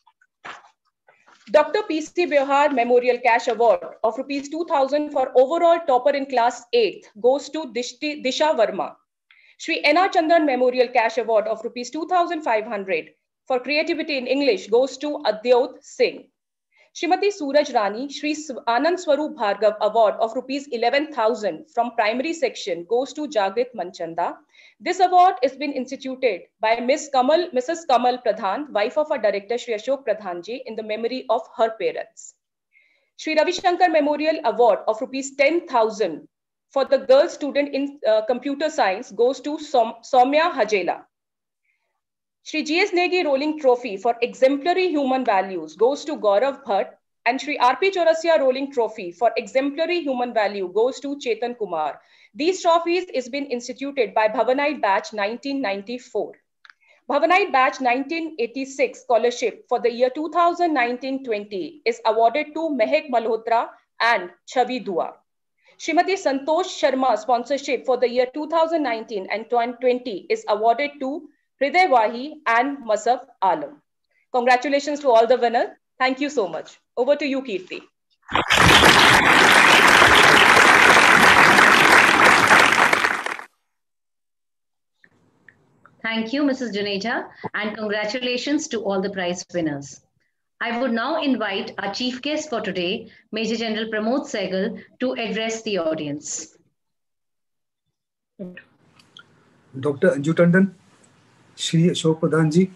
Doctor P C Vyahar Memorial Cash Award of rupees two thousand for overall topper in class eighth goes to Dishti, Disha Verma. Shri N R Chandran Memorial Cash Award of rupees two thousand five hundred for creativity in English goes to Adyot Singh. Shrimati Suraj Rani Shri Anand Swarup Bhargav Award of rupees eleven thousand from primary section goes to Jagrit Manchanda. This award has been instituted by Miss Kamal, Missus Kamal Pradhan, wife of our director Shri Ashok Pradhanji, in the memory of her parents. Shri Ravi Shankar Memorial Award of rupees ten thousand for the girl student in uh, computer science goes to Som Soumya Hajela. Shri G S Negi Rolling Trophy for exemplary human values goes to Gaurav Bhatt, and Shri R P Chaurasia Rolling Trophy for exemplary human value goes to Chetan Kumar. These trophies has been instituted by Bhavanite Batch nineteen ninety-four. Bhavanite Batch nineteen eighty-six scholarship for the year two thousand nineteen twenty is awarded to Mehek Malhotra and Chavi Dua. Shrimati Santosh Sharma sponsorship for the year two thousand nineteen and twenty is awarded to Hriday Wahi and Masaf Alam. Congratulations to all the winners. Thank you so much. Over to you, Kirti. Thank you, Missus Juneja, and congratulations to all the prize winners. I would now invite our chief guest for today, Major General Pramod Sehgal, to address the audience. Doctor Anju Tandon, Shri Ashok Pradhanji,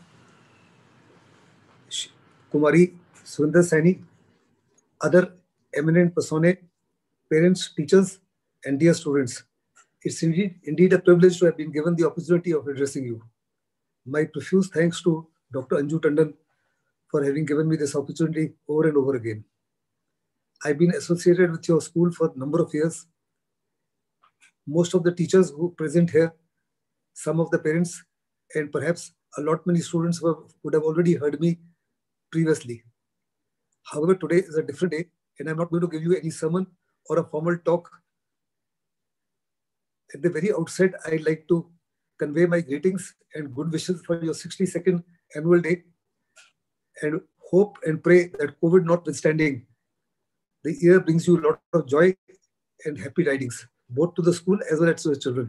Kumari Surinder Saini, other eminent personae, parents, teachers, and dear students. It's indeed, indeed a privilege to have been given the opportunity of addressing you. My profuse thanks to Doctor Anju Tandon for having given me this opportunity over and over again. I've been associated with your school for a number of years. Most of the teachers who are present here, some of the parents, and perhaps a lot many students who would have already heard me previously. However, today is a different day, and I'm not going to give you any sermon or a formal talk. At the very outset, I'd like to convey my greetings and good wishes for your sixty-second annual day, and hope and pray that COVID notwithstanding, the year brings you a lot of joy and happy tidings, both to the school as well as to the children.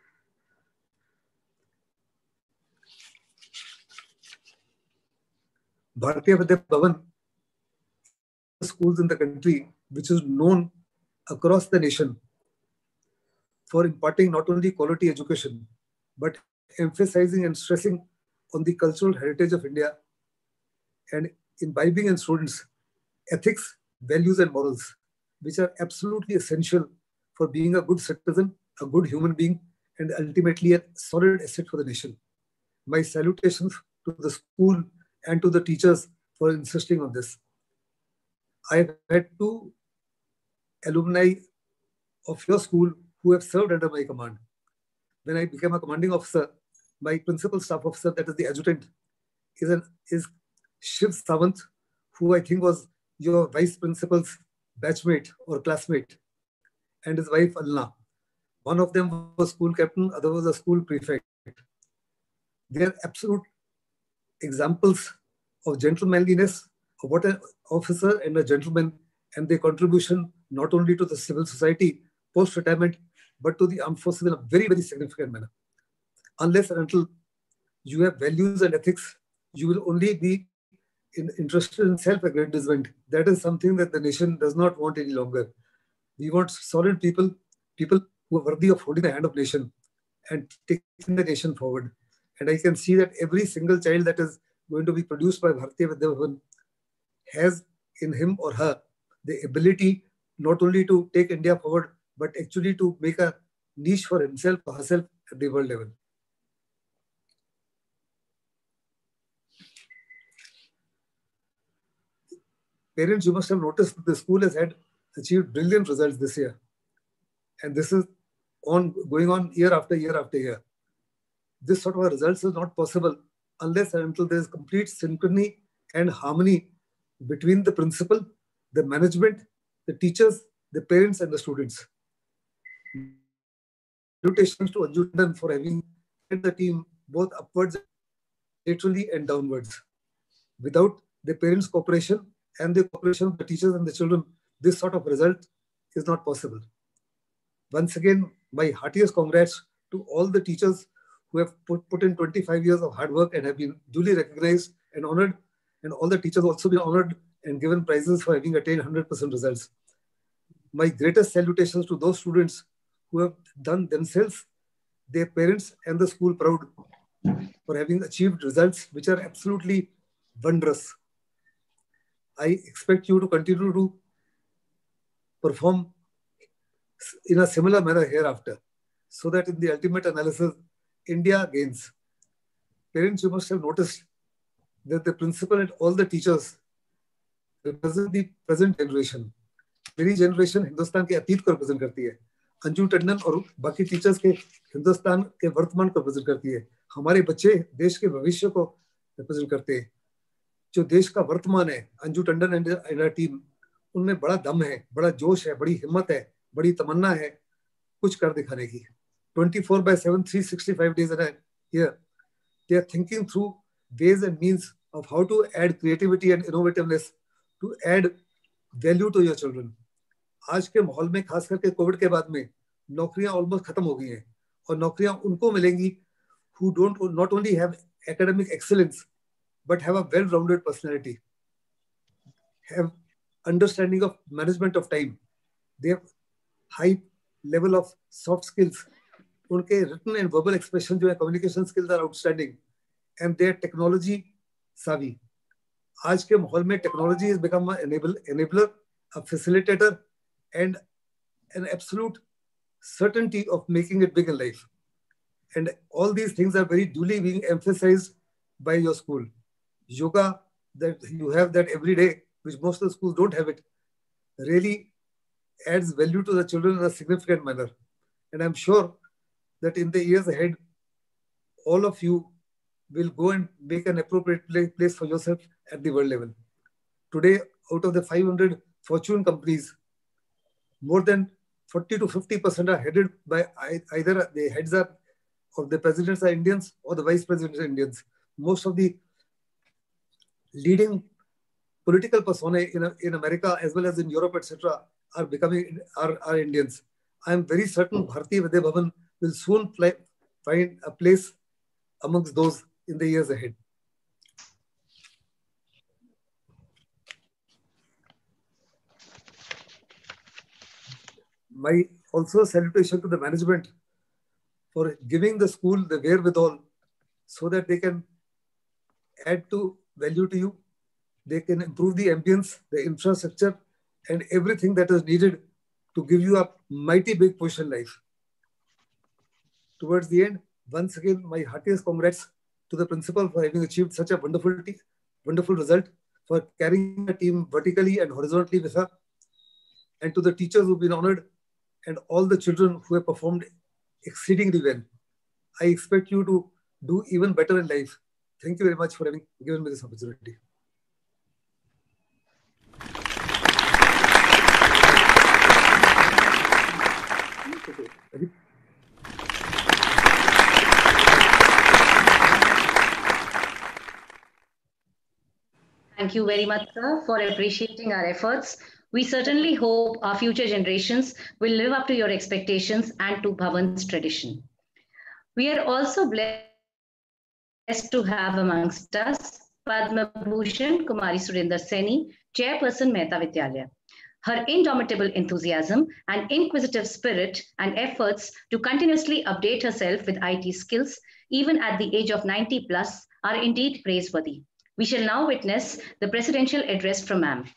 Bharatiya Vidya Bhavan, schools in the country, which is known across the nation for imparting not only quality education, but emphasizing and stressing on the cultural heritage of India and imbibing in students ethics, values, and morals, which are absolutely essential for being a good citizen, a good human being, and ultimately a solid asset for the nation. My salutations to the school and to the teachers for insisting on this. I've had two alumni of your school who have served under my command. When I became a commanding officer, my principal staff officer, that is the adjutant, is, an, is Shiv Sawant, who I think was your vice principal's batchmate or classmate, and his wife Alna. One of them was school captain, other was a school prefect. They are absolute examples of gentlemanliness, of what an officer and a gentleman, and their contribution not only to the civil society post-retirement, but to the armed forces in a very, very significant manner. Unless and until you have values and ethics, you will only be in, interested in self-aggrandizement. That is something that the nation does not want any longer. We want solid people, people who are worthy of holding the hand of nation and taking the nation forward. And I can see that every single child that is going to be produced by Bharatiya Vidya Bhavan has in him or her the ability not only to take India forward, but actually to make a niche for himself or herself at the world level. Parents, you must have noticed that the school has had achieved brilliant results this year. And this is on going on year after year after year. This sort of a results is not possible unless and until there is complete synchrony and harmony between the principal, the management, the teachers, the parents, and the students. Salutations to Anju Tandon for having led the team both upwards, laterally, and downwards. Without the parents' cooperation and the cooperation of the teachers and the children, this sort of result is not possible. Once again, my heartiest congrats to all the teachers who have put, put in twenty-five years of hard work and have been duly recognized and honored, and all the teachers also been honored and given prizes for having attained one hundred percent results. My greatest salutations to those students who have done themselves, their parents, and the school proud for having achieved results which are absolutely wondrous. I expect you to continue to perform in a similar manner hereafter, so that in the ultimate analysis, India gains. Parents, you must have noticed that the principal and all the teachers represent the present generation. मेरी generation Hindustan के अतीत को represent करती है. अंजू टंडन और बाकी teachers के हिंदुस्तान के वर्तमान को रिप्रेजेंट करती है. हमारे बच्चे देश के भविष्य को रिप्रेजेंट करते हैं. जो देश का वर्तमान है, अंजू टंडन एंड टीम, उनमें बड़ा दम है, बड़ा जोश है, बड़ी हिम्मत है, बड़ी तमन्ना है कुछ कर दिखाने की. twenty-four by seven, three hundred sixty-five days a year, they are thinking through ways and means of how to add creativity and innovativeness to add value to your children. आज के माहौल में खास करके कोविड के बाद में नौकरियां ऑलमोस्ट खत्म हो गई हैं, और नौकरियां उनको मिलेंगी who don't not only have academic excellence but have a well-rounded personality, have understanding of management of time, they have high level of soft skills, उनके written and verbal expression जो है communication skills are outstanding, and their technology savvy. आज के माहौल में technology has become an enable, enabler, a facilitator, and an absolute certainty of making it big in life. And all these things are very duly being emphasized by your school. Yoga, that you have that every day, which most of the schools don't have it, really adds value to the children in a significant manner. And I'm sure that in the years ahead, all of you will go and make an appropriate place for yourself at the world level. Today, out of the five hundred Fortune companies, more than forty to fifty percent are headed by either the heads are or the presidents are Indians or the vice presidents are Indians. Most of the leading political personae in, in America as well as in Europe, et cetera, are becoming are, are Indians. I am very certain Bharatiya Vidya Bhavan will soon play, find a place amongst those in the years ahead. My also salutation to the management for giving the school the wherewithal so that they can add to value to you. They can improve the ambience, the infrastructure, and everything that is needed to give you a mighty big push in life. Towards the end, once again, my heartiest congrats to the principal for having achieved such a wonderful, wonderful result, for carrying the team vertically and horizontally with her, and to the teachers who've been honored, and all the children who have performed exceedingly well. I expect you to do even better in life. Thank you very much for having given me this opportunity. Thank you very much, sir, for appreciating our efforts. We certainly hope our future generations will live up to your expectations and to Bhavan's tradition. We are also blessed to have amongst us Padma Bhushan Kumari Surinder Seni, Chairperson Mehta Vidyalaya. Her indomitable enthusiasm and inquisitive spirit and efforts to continuously update herself with I T skills, even at the age of ninety plus, are indeed praiseworthy. We shall now witness the presidential address from ma'am.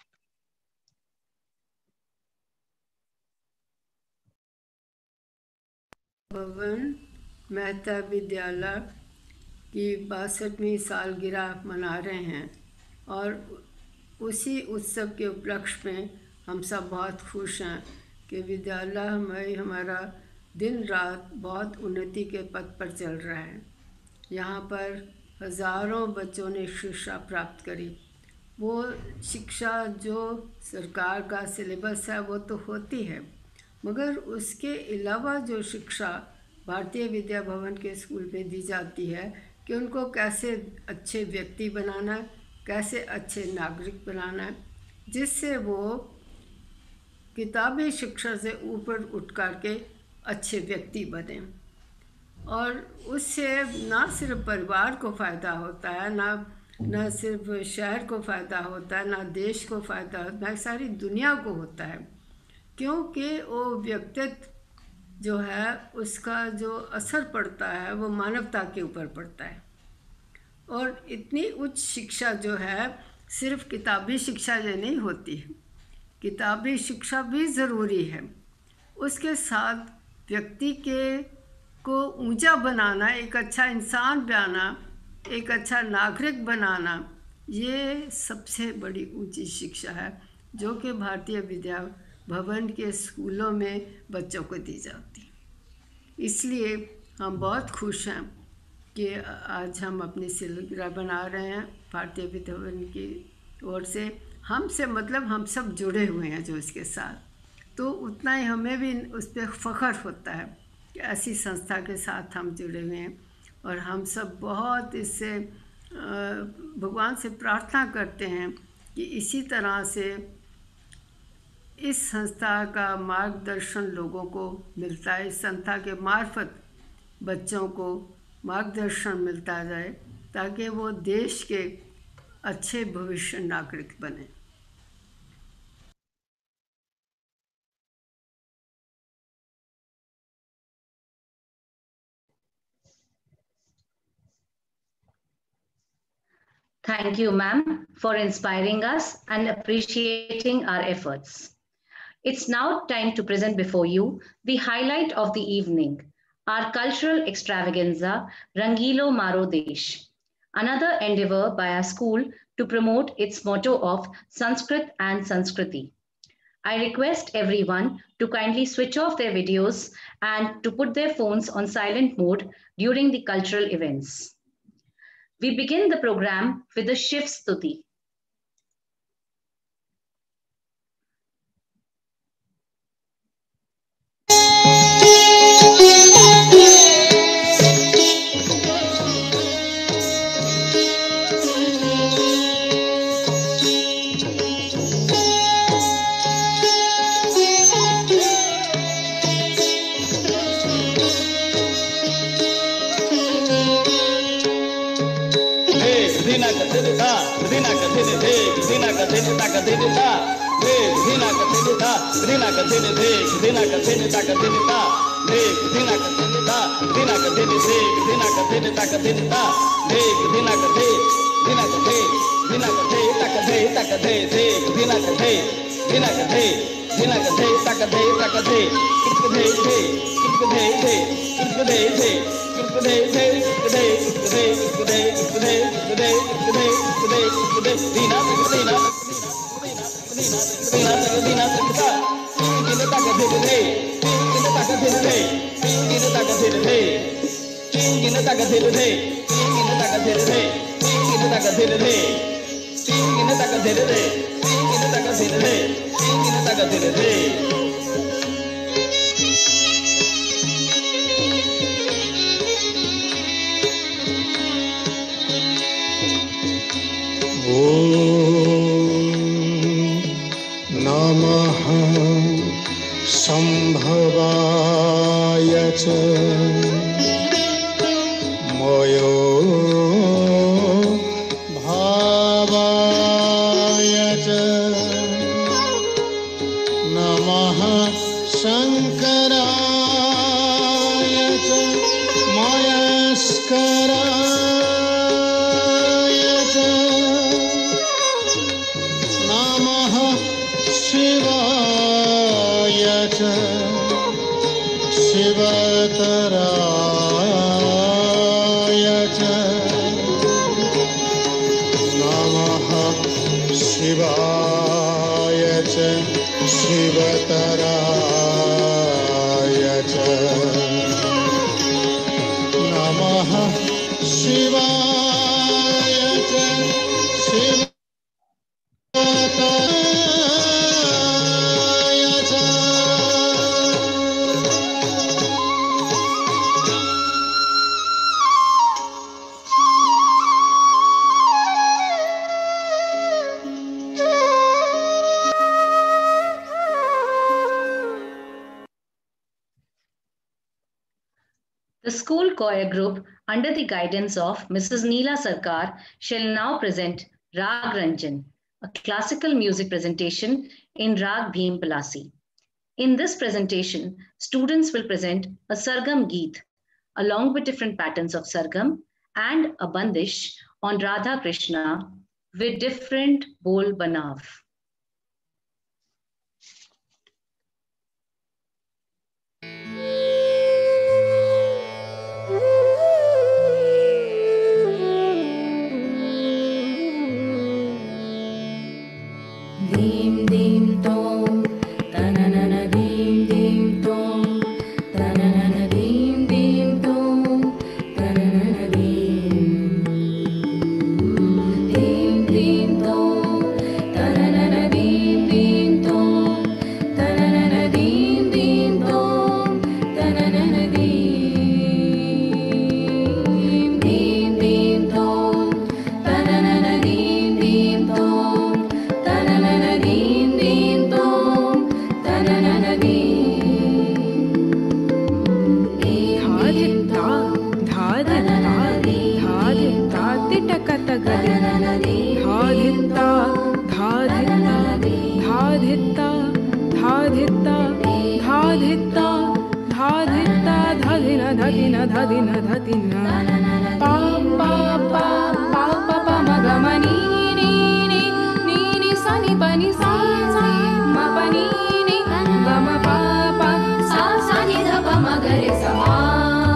भवन मेहता विद्यालय की बासठवीं सालगिरह मना रहे हैं और उसी उत्सव के उपलक्ष्य में हम सब बहुत खुश हैं कि विद्यालय हमें हमारा दिन रात बहुत उन्नति के पथ पर चल रहा है। यहाँ पर हज़ारों बच्चों ने शिक्षा प्राप्त करी। वो शिक्षा जो सरकार का सिलेबस है वो तो होती है, मगर उसके अलावा जो शिक्षा भारतीय विद्या भवन के स्कूल में दी जाती है कि उनको कैसे अच्छे व्यक्ति बनाना है, कैसे अच्छे नागरिक बनाना है, जिससे वो किताबी शिक्षा से ऊपर उठ कर के अच्छे व्यक्ति बने। और उससे ना सिर्फ परिवार को फ़ायदा होता है, ना ना सिर्फ शहर को फ़ायदा होता है, ना देश को फ़ायदा होता है, सारी दुनिया को होता है, क्योंकि वो व्यक्तित्व जो है उसका जो असर पड़ता है वो मानवता के ऊपर पड़ता है। और इतनी उच्च शिक्षा जो है सिर्फ किताबी शिक्षा ये नहीं होती है, किताबी शिक्षा भी ज़रूरी है, उसके साथ व्यक्ति के को ऊंचा बनाना, एक अच्छा इंसान बनाना, एक अच्छा नागरिक बनाना, ये सबसे बड़ी ऊंची शिक्षा है जो कि भारतीय विद्या भवन के स्कूलों में बच्चों को दी जाती है। इसलिए हम बहुत खुश हैं कि आज हम अपनी सालगिरह बना रहे हैं भारतीय विद्या भवन की ओर से। हमसे मतलब हम सब जुड़े हुए हैं जो इसके साथ, तो उतना ही हमें भी उस पर फ़ख्र होता है कि ऐसी संस्था के साथ हम जुड़े हुए हैं। और हम सब बहुत इससे भगवान से प्रार्थना करते हैं कि इसी तरह से इस संस्था का मार्गदर्शन लोगों को मिलता है, इस संस्था के मार्फत बच्चों को मार्गदर्शन मिलता जाए ताकि वो देश के अच्छे भविष्य नागरिक बने। Thank you, ma'am, for inspiring us and appreciating our efforts. It's now time to present before you the highlight of the evening, our cultural extravaganza, Rangilo Maro Desh, another endeavor by our school to promote its motto of Sanskrit and Sanskriti. I request everyone to kindly switch off their videos and to put their phones on silent mode during the cultural events. We begin the program with the Shiv Stuti. The school choir group, under the guidance of Missus Neela Sarkar, shall now present Rag Ranjan, a classical music presentation in Rag Bhim Palasi. In this presentation, students will present a Sargam Geet, along with different patterns of Sargam, and a Bandish on Radha Krishna with different Bol Banav. Dim dim tom, tananana dim dim tom, tananana dim dim tom, tananana dim. Dim dim tom, tananana dim dim tom, tananana dim dim tom, tananana dim. Dim dim tom, tananana dim dim tom. Dhadina dhadina dhadina pa pa pa pa pa pa magamani ni ni ni ni sani pani sa sa ma pani ni ga ma pa pa sa sa ni dha pa ma ga re sa.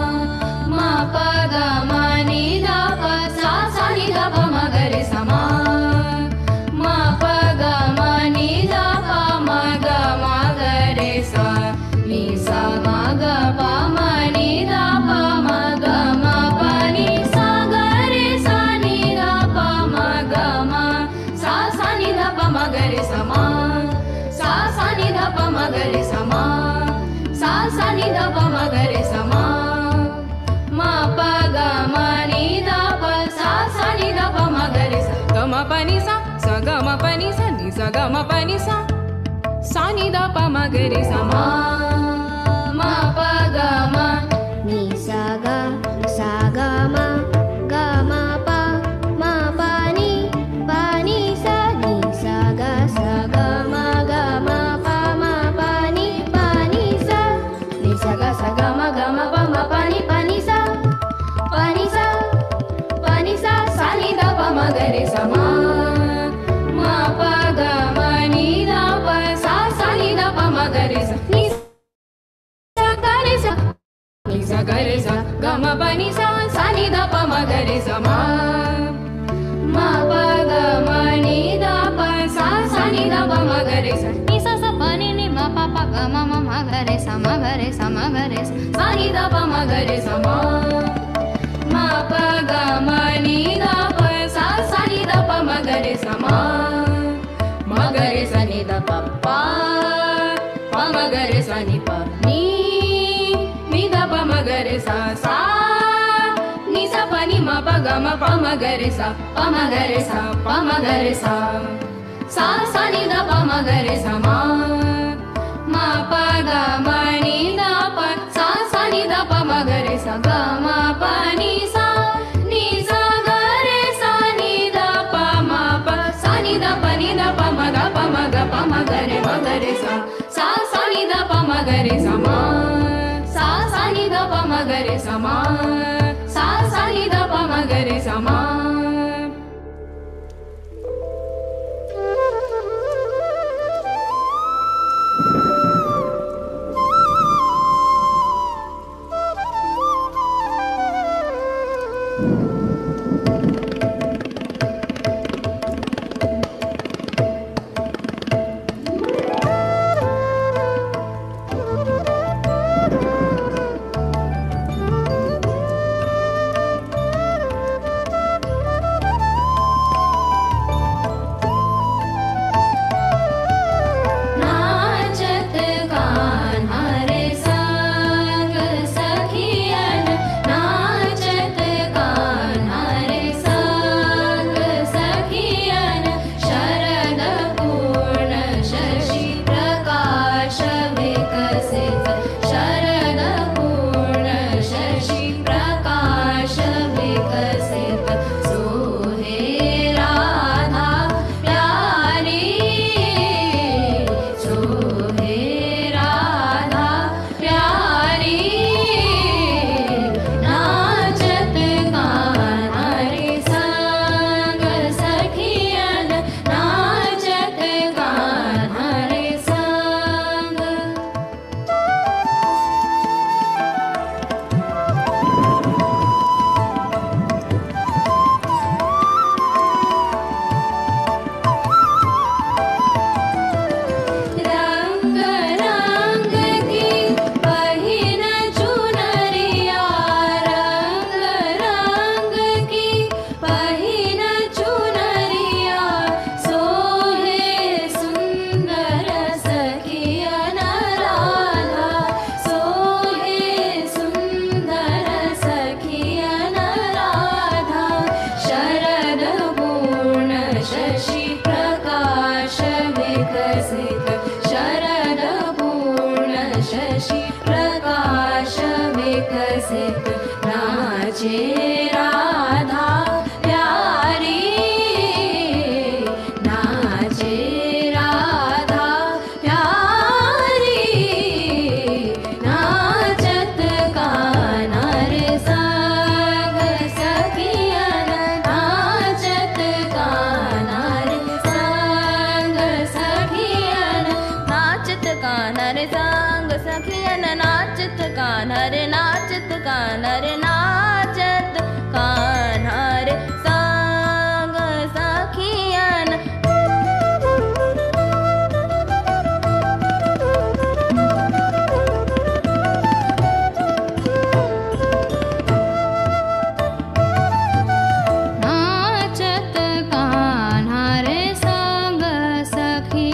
समा सा सा नि ध प म ग रे समा सा सा नि ध प म ग रे समा म प ग म नि ध प सा सा नि ध प म ग रे सा ग म प नि सा सा ग म प नि सा नि सा ग म प नि सा सा नि ध प म ग रे समा म प ग म नि सा ग सा ग म ग म प म प नि प नि सा नि सा ग सा ग म ग म प म प नि प नि सा नि सा ग सा ग म ग म प म प नि प नि सा प नि सा प नि सा सा नि ध प म ग रे सा म म प ग म नि ध प सा सा नि ध प म ग रे सा नि सा ग रे सा नि सा ग रे सा ग म प नि सा सा नि ध प म ग रे सा म म प ग म नि ध प सा सा नि ध प म ग रे सा नि सा सा प नि नि म प प ग म म म ग रे सा म ग रे सा म ग रे सा सा नि ध प म ग रे सा म म प ग म नि ध प सा सा नि ध प म ग रे सा म म ग रे सा नि ध प प प म ग रे सा नि प नि नि ध प म ग रे सा सा नि सा प नि म प ग म प म ग रे सा प म ग रे सा प म ग रे सा सा सा नि ध प म ग रे सा म म प ग म नि ध प सा सा नि ध प म ग रे सा ग म प नि सा नि सा ग रे सा नि ध प म प सा नि ध प नि ध प म ध प म ग प म ग रे म ग रे सा सा सा नि ध प म ग रे सा म सा सा नि ध प म ग रे सा म सा सा नि ध प म ग रे सा म नाचत कान्हा रे संग सखियन नाचत कान्हा रे संग सखियन शरद पूर्ण शशि प्रकाश विकसित शरद पूर्ण शशि प्रकाश विकसित सोहे राधा प्यारी सोहे राधा प्यारी नाचत कान्हा रे संग सखियन नाचत कान्हा रे संग रंग रंग की पहिन चुनरिया रंग रंग की पहिन चुनरिया सोहे सुंदर सखियन राधा सोहे सुंदर सखियन राधा शरद पूर्ण शशि प्रकाश विकसित शरद पूर्ण शशि प्रकाश विकसित नाचे राधा प्यारी नाचे राधा प्यारी नाचत कान्हा रे संग सखियन नाचत कान्हा रे संग सखियन नाचत कान्हा रे संग सखियन नाचत कान्हा रे नाचत कान्हा रे नाचत कान्हा रे संग सखियन नाचत कान्हा रे संग सखियन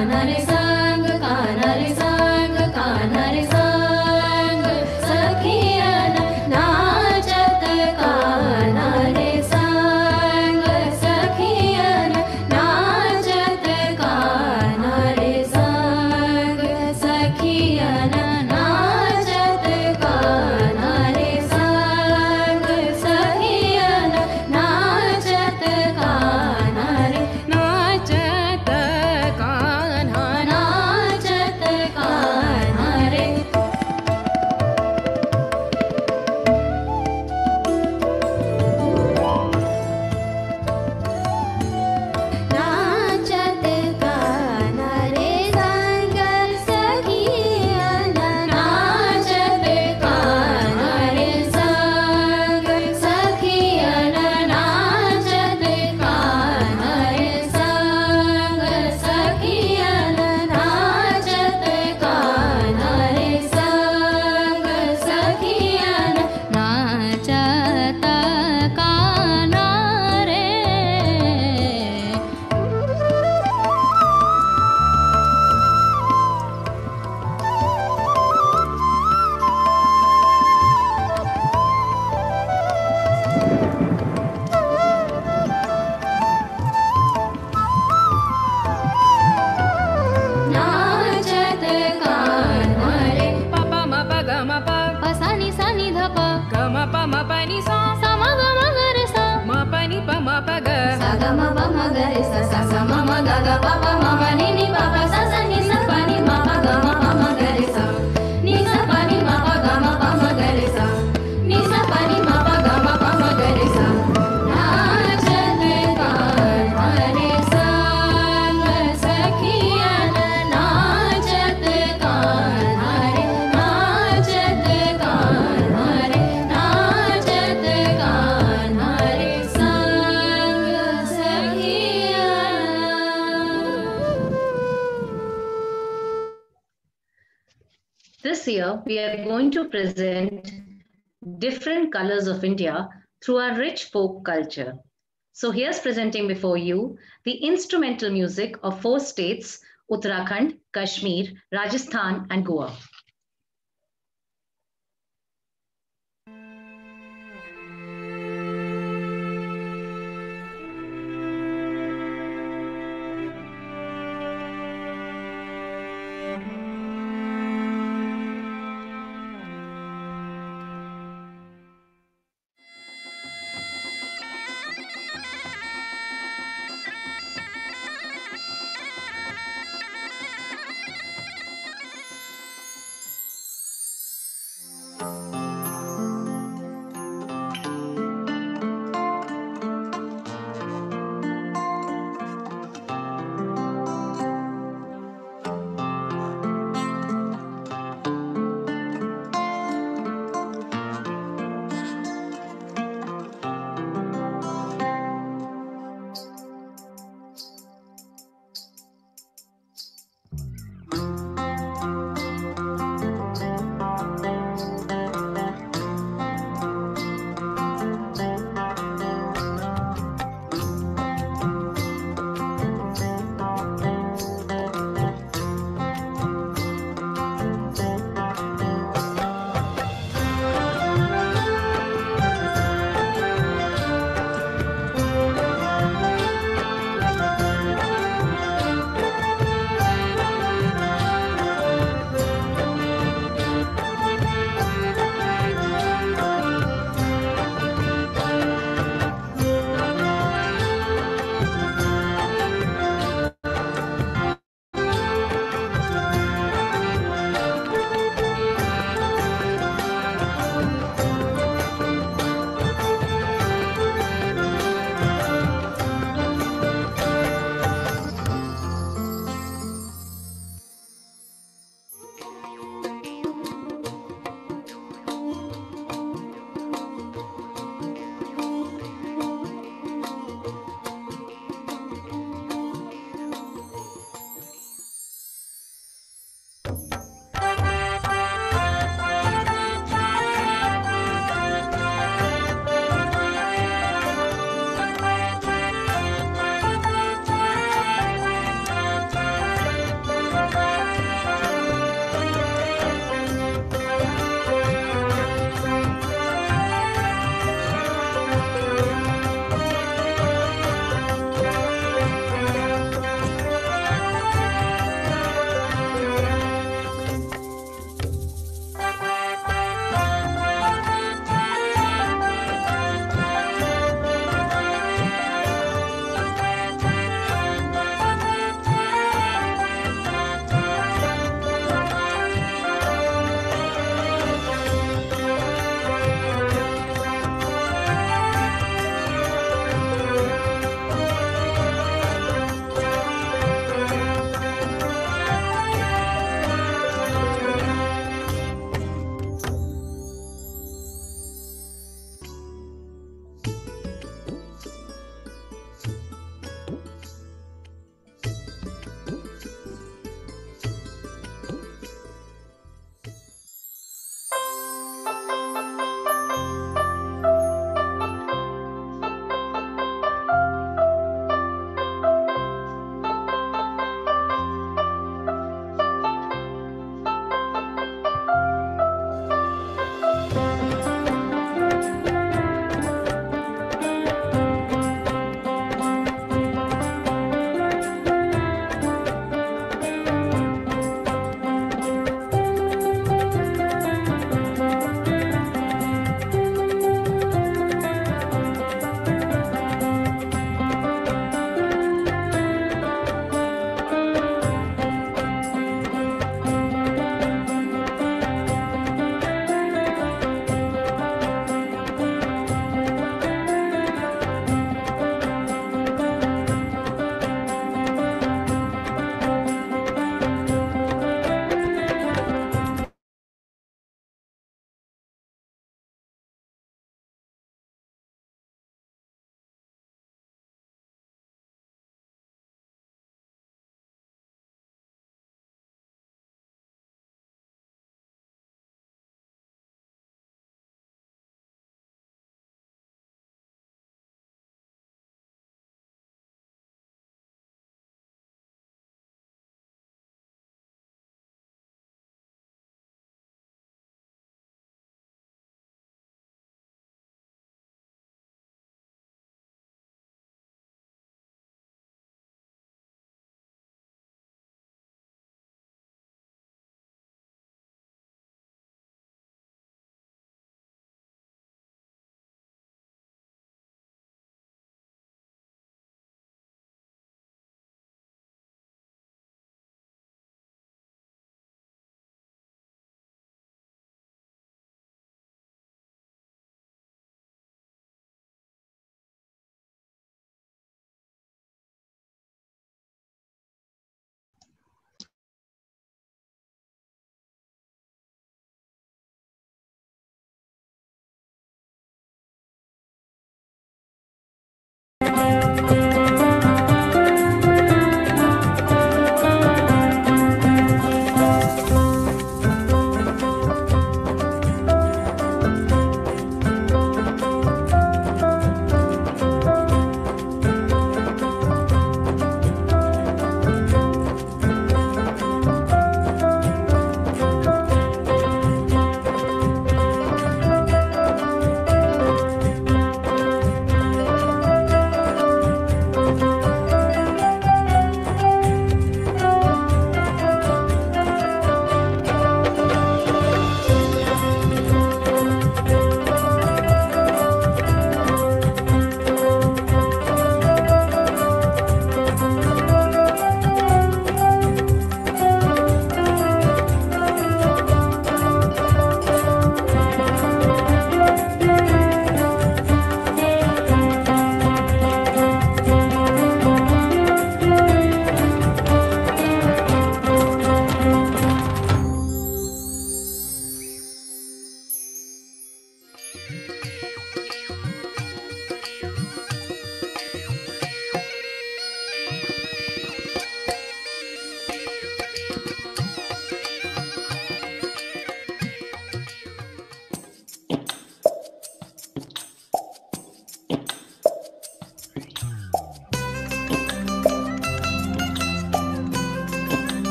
कान्हा रे संग कान्हा रे संग कान्हा रे संग सखियन नाचत कान्हा रे संग सखियन नाचत कान्हा रे संग सखियन नाचत कान्हा रे संग सखियन नाचत कान्हा रे नाचत कान्हा नाचत कान्हा रे नाचत कान्हा रे संग सखियन नाचत कान्हा रे संग सखियन नाचत कान्हा रे संग सखियन नाचत कान्हा रे संग सखियन नाचत कान्हा रे नाचत कान्हा रे pa pa ma pa ga ma pa प सा नि सा नि ध प ga ma pa ma pa ni sa सा म ग म ग रे सा ma pa ni pa ma pa ga सा ग म प म ग रे सा सा सा म म ग ग प प म म नि नि प प सा सा नि सा प नि म प ग म प म ग रे सा नि सा प नि म प ग म प म ग रे सा नि सा प नि म प ग म प म ग रे सा नाचत कान्हा रे संग सखियन नाचत कान्हा रे नाचत कान्हा रे नाचत कान्हा रे संग सखियन This year, we are going to present different colors of India through our rich folk culture. So here's presenting before you the instrumental music of four states, Uttarakhand, Kashmir, Rajasthan, and Goa.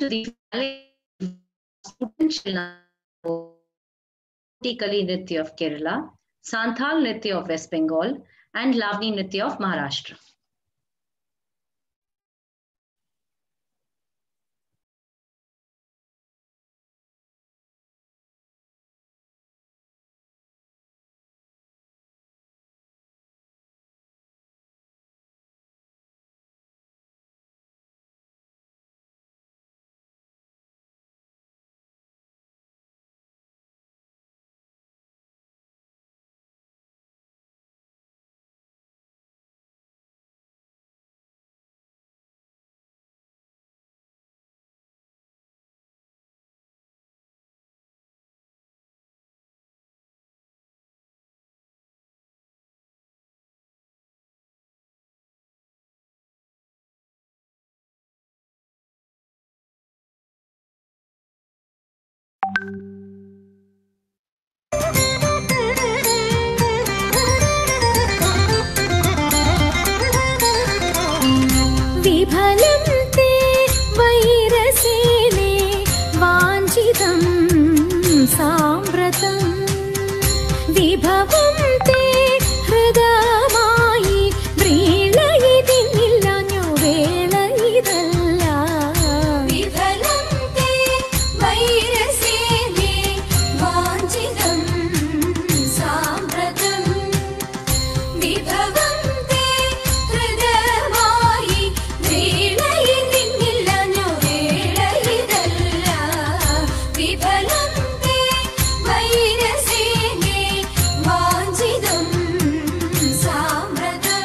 to the student Kali Nritya of Kerala, Santhal Nritya of West Bengal, and Lavani Nritya of Maharashtra. विफलं ते वैरसेने वाञ्छितं साम्प्रतं विभवं ते हृदयमायि व्रीळयिदिन्निल्लान्यो वेळयिदल्ल विफलं ते वैरसेने वाञ्छितं साम्प्रतं विभवं ते हृदयमायि वेळयिदिन्निल्लान्यो वेळयिदल्ल विफलं ते वैरसेने वाञ्छितं साम्प्रतं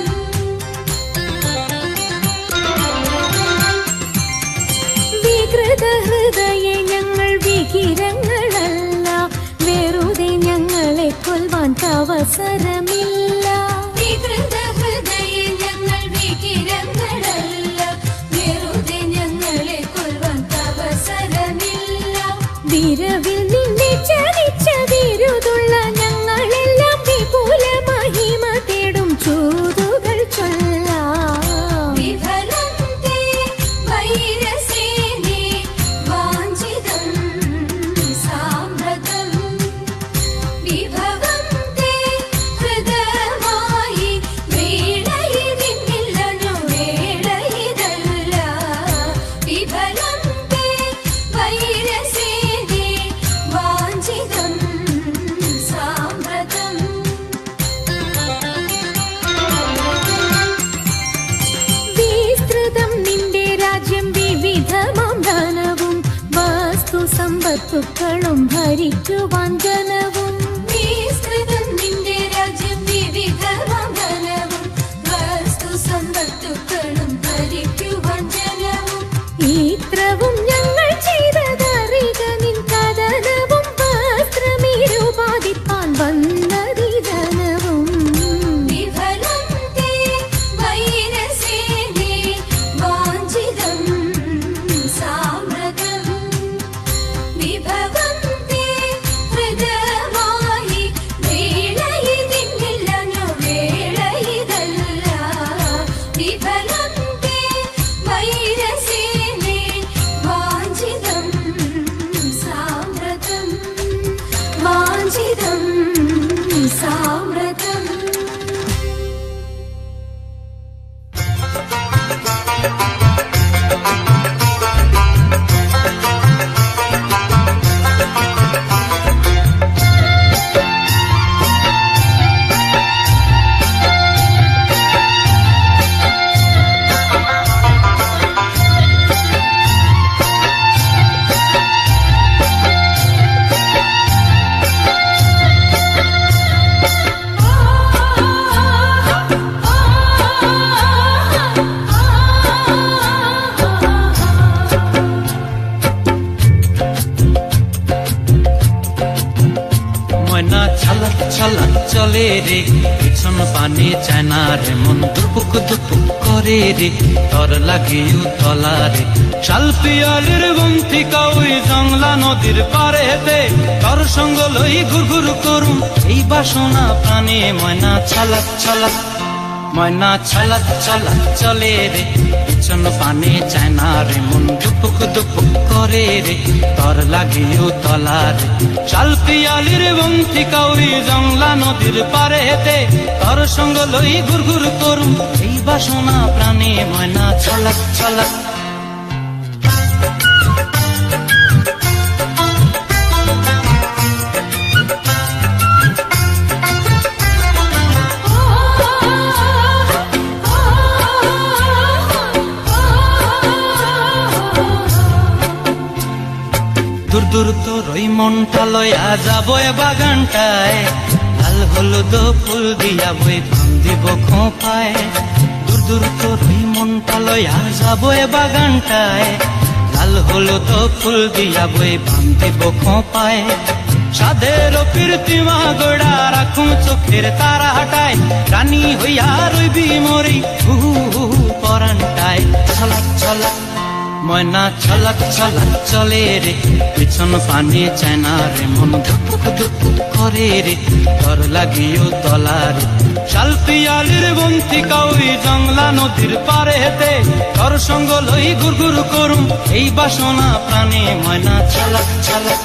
വികൃതഹൃദയെ ഞങ്ങൾ വികിരങ്ങളല്ല വെറുതെ ഞങ്ങളെ കൊല്ലുവാൻ അവസരമില്ല വികൃതഹൃദയെ ഞങ്ങൾ വികിരങ്ങളല്ല വെറുതെ ഞങ്ങളെ കൊല്ലുവാൻ അവസരമില്ല വിരവിൽ നിന്നെ ചലിച്ച വിരുതുള്ള ഞങ്ങളെല്ലാം വിപുല മഹിമ തേടും ചൂതുകൾ ചൊല്ലാം വിഫലം തേ വൈരസേനെ വാഞ്ചിതം സാമ്രതം വിഭവം തേ ഹൃദയമായി വേളയിതിന്നില്ലനു വേളയിതല്ല വിഫലം തേ വൈരസേനെ വാഞ്ചിതം സാമ്രതം വിസ്തൃതം നിന്റെ രാജ്യം വിവിധമാം ധനവും വസ്തു സമ്പത്തുക്കളും ഭരിക്കുവാൻ ജനവും വിസ്തൃതം നിന്റെ രാജ്യം വിവിധമാം ധനവും വസ്തു സമ്പത്തുക്കളും ഭരിക്കുവാൻ ജനവും ഇത്രവും ഞങ്ങൾ ചെയ്തതറിക നിൻ കഥനവും വസ്ത്രമിരുപാതിപ്പാൻ വന്നതി ജനവും വിഫലം തേ വൈരസേനെ വാഞ്ചിതം സാമ്രതം വിഭവം തേ ഹൃദയമായി വേളയിതിന്നില്ലനു വേളയിതല്ല വിഫലം തേ വൈരസേനെ വാഞ്ചിതം സാമ്രതം വാഞ്ചിതം സാമ്രതം ময়না ছালাক ছালাক চলে রে পিছন পানি চায় না রে মন দুপুক দুপুক করে রে তর লাগিও তলা রে শাল পিয়ালির বন্থিকা ওই জংলা নদীর পারেতে তর সঙ্গ লই ঘুর ঘুর করুম এই বাসনা প্রাণে ময়না ছালাক ছালাক ময়না ছলক ছলক চলে রে পিছন পানে চায় না রে মন দুপুক দুপুক করে রে তর লাগিও তলারে শাল পিয়ালির বন্তি কাউরি জংলা নদীর পারে হেতে তর সঙ্গ লই ঘুর ঘুর করুম এই বাসনা প্রাণে ময়না ছলক ছলক দূর দূর তোর ওই মনটা লয়া যাবো এ বাগানটায় লাল হলুদ ফুল দিয়া বই বান্ধিব খোঁপায় দূর দূর তোর ওই মনটা লয়া যাবো এ বাগানটায় লাল হলুদ ফুল দিয়া বই বান্ধিব খোঁপায় সাধের কীর্তিমা গোড়া রাখুম চোখের তারা হাটায় রানী হইয়া রইবি মরি হু হু পরানটায় ছলক ছলক ময়না ছলক ছলক চলে রে পিছন পানে চায় না রে মন ধুপুক ধুপুক করে রে তর লাগিও তলারে শাল পিয়ালির বন্তি কাউরি জংলা নদীর পারে হেতে তর সঙ্গ লই ঘুর ঘুর করুম এই বাসনা প্রাণে ময়না ছলক ছলক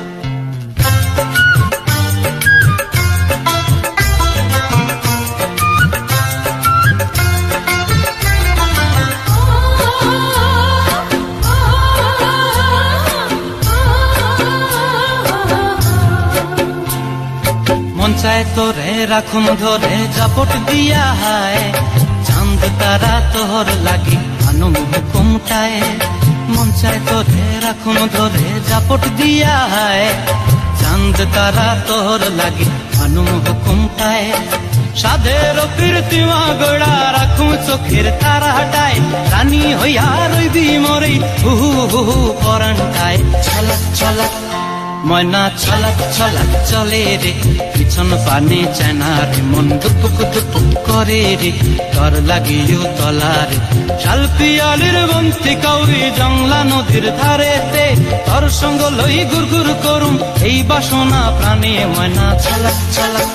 চায় তোরে রাখুন ধরে জাপট দিয়া হায় চাঁদ তারা তোর লাগি আনুম হুকুমটায় মন চায় তোরে রাখুন ধরে জাপট দিয়া হায় চাঁদ তারা তোর লাগি আনুম হুকুমটায় সাধের কীর্তিমা গোড়া রাখুম চোখের তারা হাটায় রানী হইয়া রইবি মরি হু হু হু পরানটায় ছলক ছলক ময়না ছলক ছলক চলে রে পিছন পানে চায় না রে মন দুপুক দুপুক করে রে তর লাগিও তলারে শাল পিয়ালির বন্তি কাউরি জংলা নদীর ধারেতে তর সঙ্গ লই ঘুর ঘুর করুম এই বাসনা প্রাণে ময়না ছলক ছলক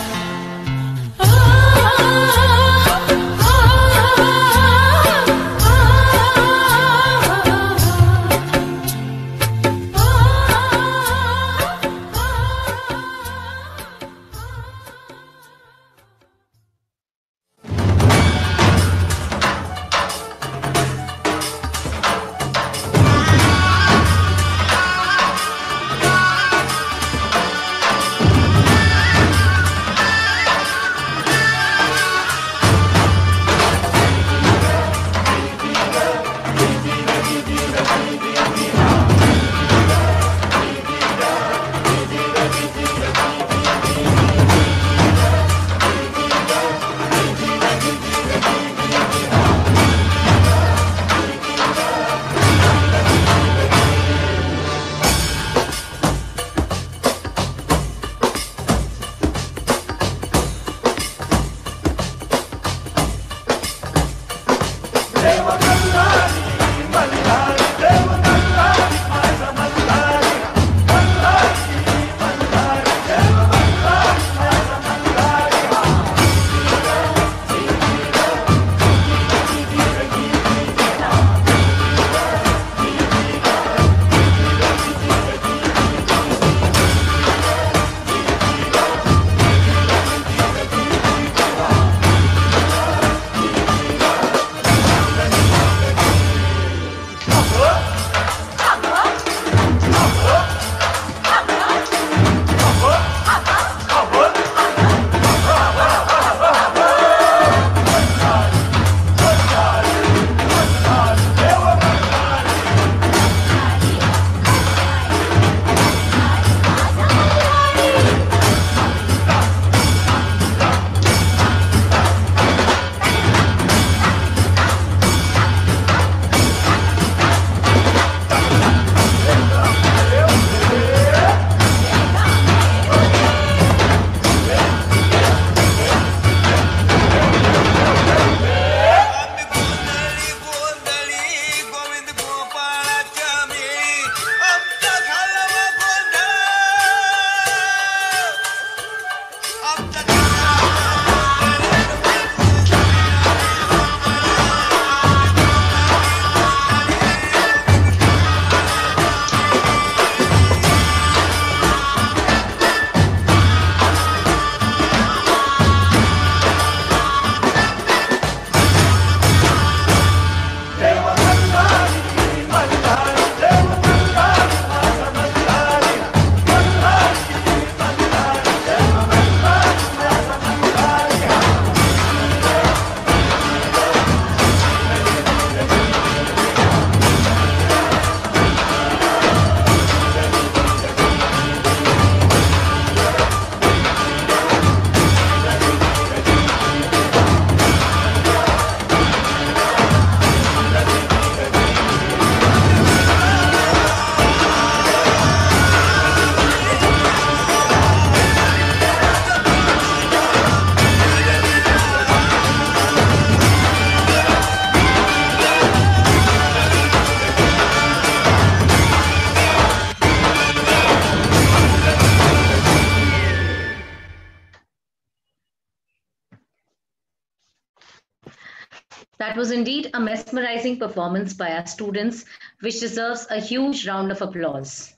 That was indeed a mesmerizing performance by our students, which deserves a huge round of applause.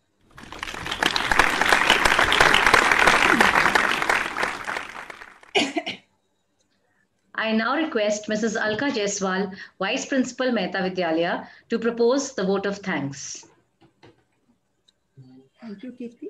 I now request Missus Alka Jaiswal, Vice Principal, Mehta Vidyalaya, to propose the vote of thanks. Thank you, Kirti.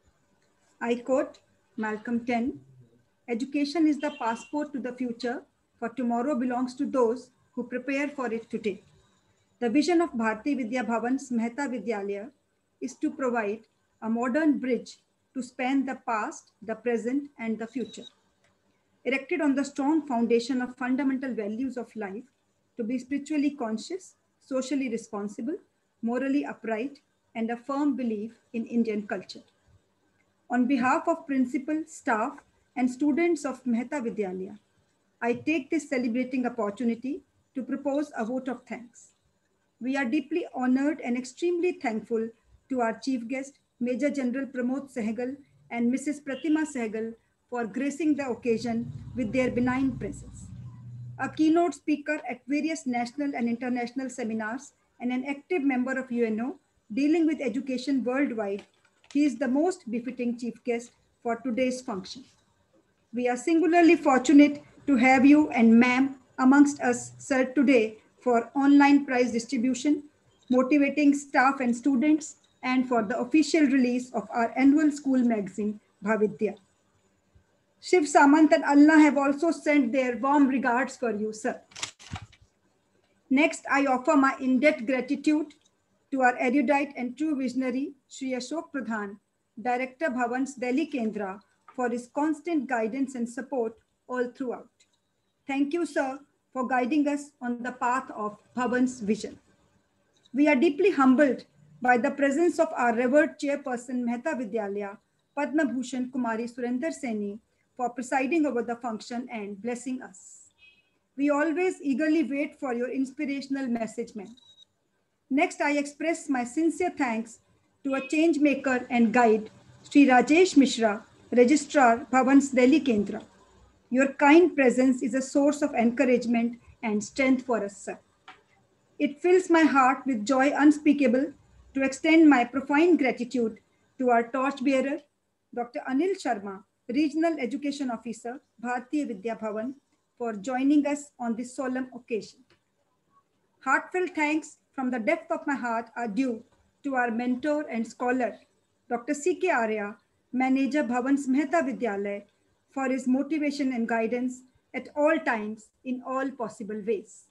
I quote Malcolm ten, education is the passport to the future, for tomorrow belongs to those who prepare for it today. The vision of Bharati Vidya Bhavan's Mehta Vidyalaya is to provide a modern bridge to span the past, the present, and the future. Erected on the strong foundation of fundamental values of life, to be spiritually conscious, socially responsible, morally upright, and a firm belief in Indian culture. On behalf of principal, staff, and students of Mehta Vidyalaya, I take this celebrating opportunity to propose a vote of thanks. We are deeply honored and extremely thankful to our chief guest, Major General Pramod Sehgal and Missus Pratima Sehgal, for gracing the occasion with their benign presence. A keynote speaker at various national and international seminars and an active member of U N O dealing with education worldwide, he is the most befitting chief guest for today's function. We are singularly fortunate to have you and ma'am amongst us, sir, today for online prize distribution, motivating staff and students, and for the official release of our annual school magazine, Bhavidya. Shiv Samant and Allah have also sent their warm regards for you, sir. Next, I offer my in-depth gratitude to our erudite and true visionary, Shri Ashok Pradhan, Director Bhavan's Delhi Kendra, for his constant guidance and support all throughout. Thank you, sir, for guiding us on the path of Bhavan's vision. We are deeply humbled by the presence of our revered chairperson, Mehta Vidyalaya, Padma Bhushan Kumari Surinder Seni, for presiding over the function and blessing us. We always eagerly wait for your inspirational message, ma'am. Next, I express my sincere thanks to a change maker and guide, Sri Rajesh Mishra, Registrar, Bhavan's Delhi Kendra. Your kind presence is a source of encouragement and strength for us, sir. It fills my heart with joy unspeakable to extend my profound gratitude to our torchbearer, Doctor Anil Sharma, Regional Education Officer, Bharatiya Vidya Bhavan, for joining us on this solemn occasion. Heartfelt thanks from the depth of my heart are due to our mentor and scholar, Doctor C K Arya, Manager Bhavan's Mehta Vidyalaya, for his motivation and guidance at all times in all possible ways.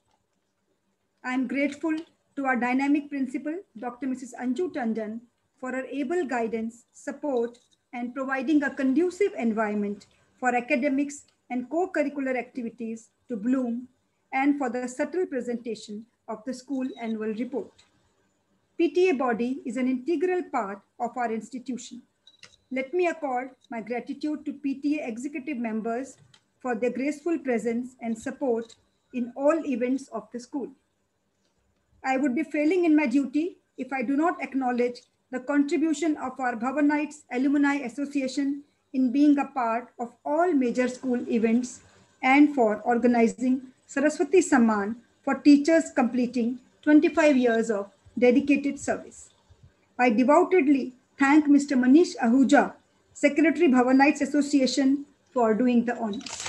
I am grateful to our dynamic principal, Doctor Missus Anju Tandon, for her able guidance, support, and providing a conducive environment for academics and co-curricular activities to bloom, and for the subtle presentation of the school annual report. P T A body is an integral part of our institution. Let me accord my gratitude to P T A executive members for their graceful presence and support in all events of the school. I would be failing in my duty if I do not acknowledge the contribution of our Bhavanites Alumni Association in being a part of all major school events and for organizing Saraswati Samman for teachers completing twenty-five years of dedicated service. I devoutedly thank Mister Manish Ahuja, Secretary Bhavanites Association, for doing the honors.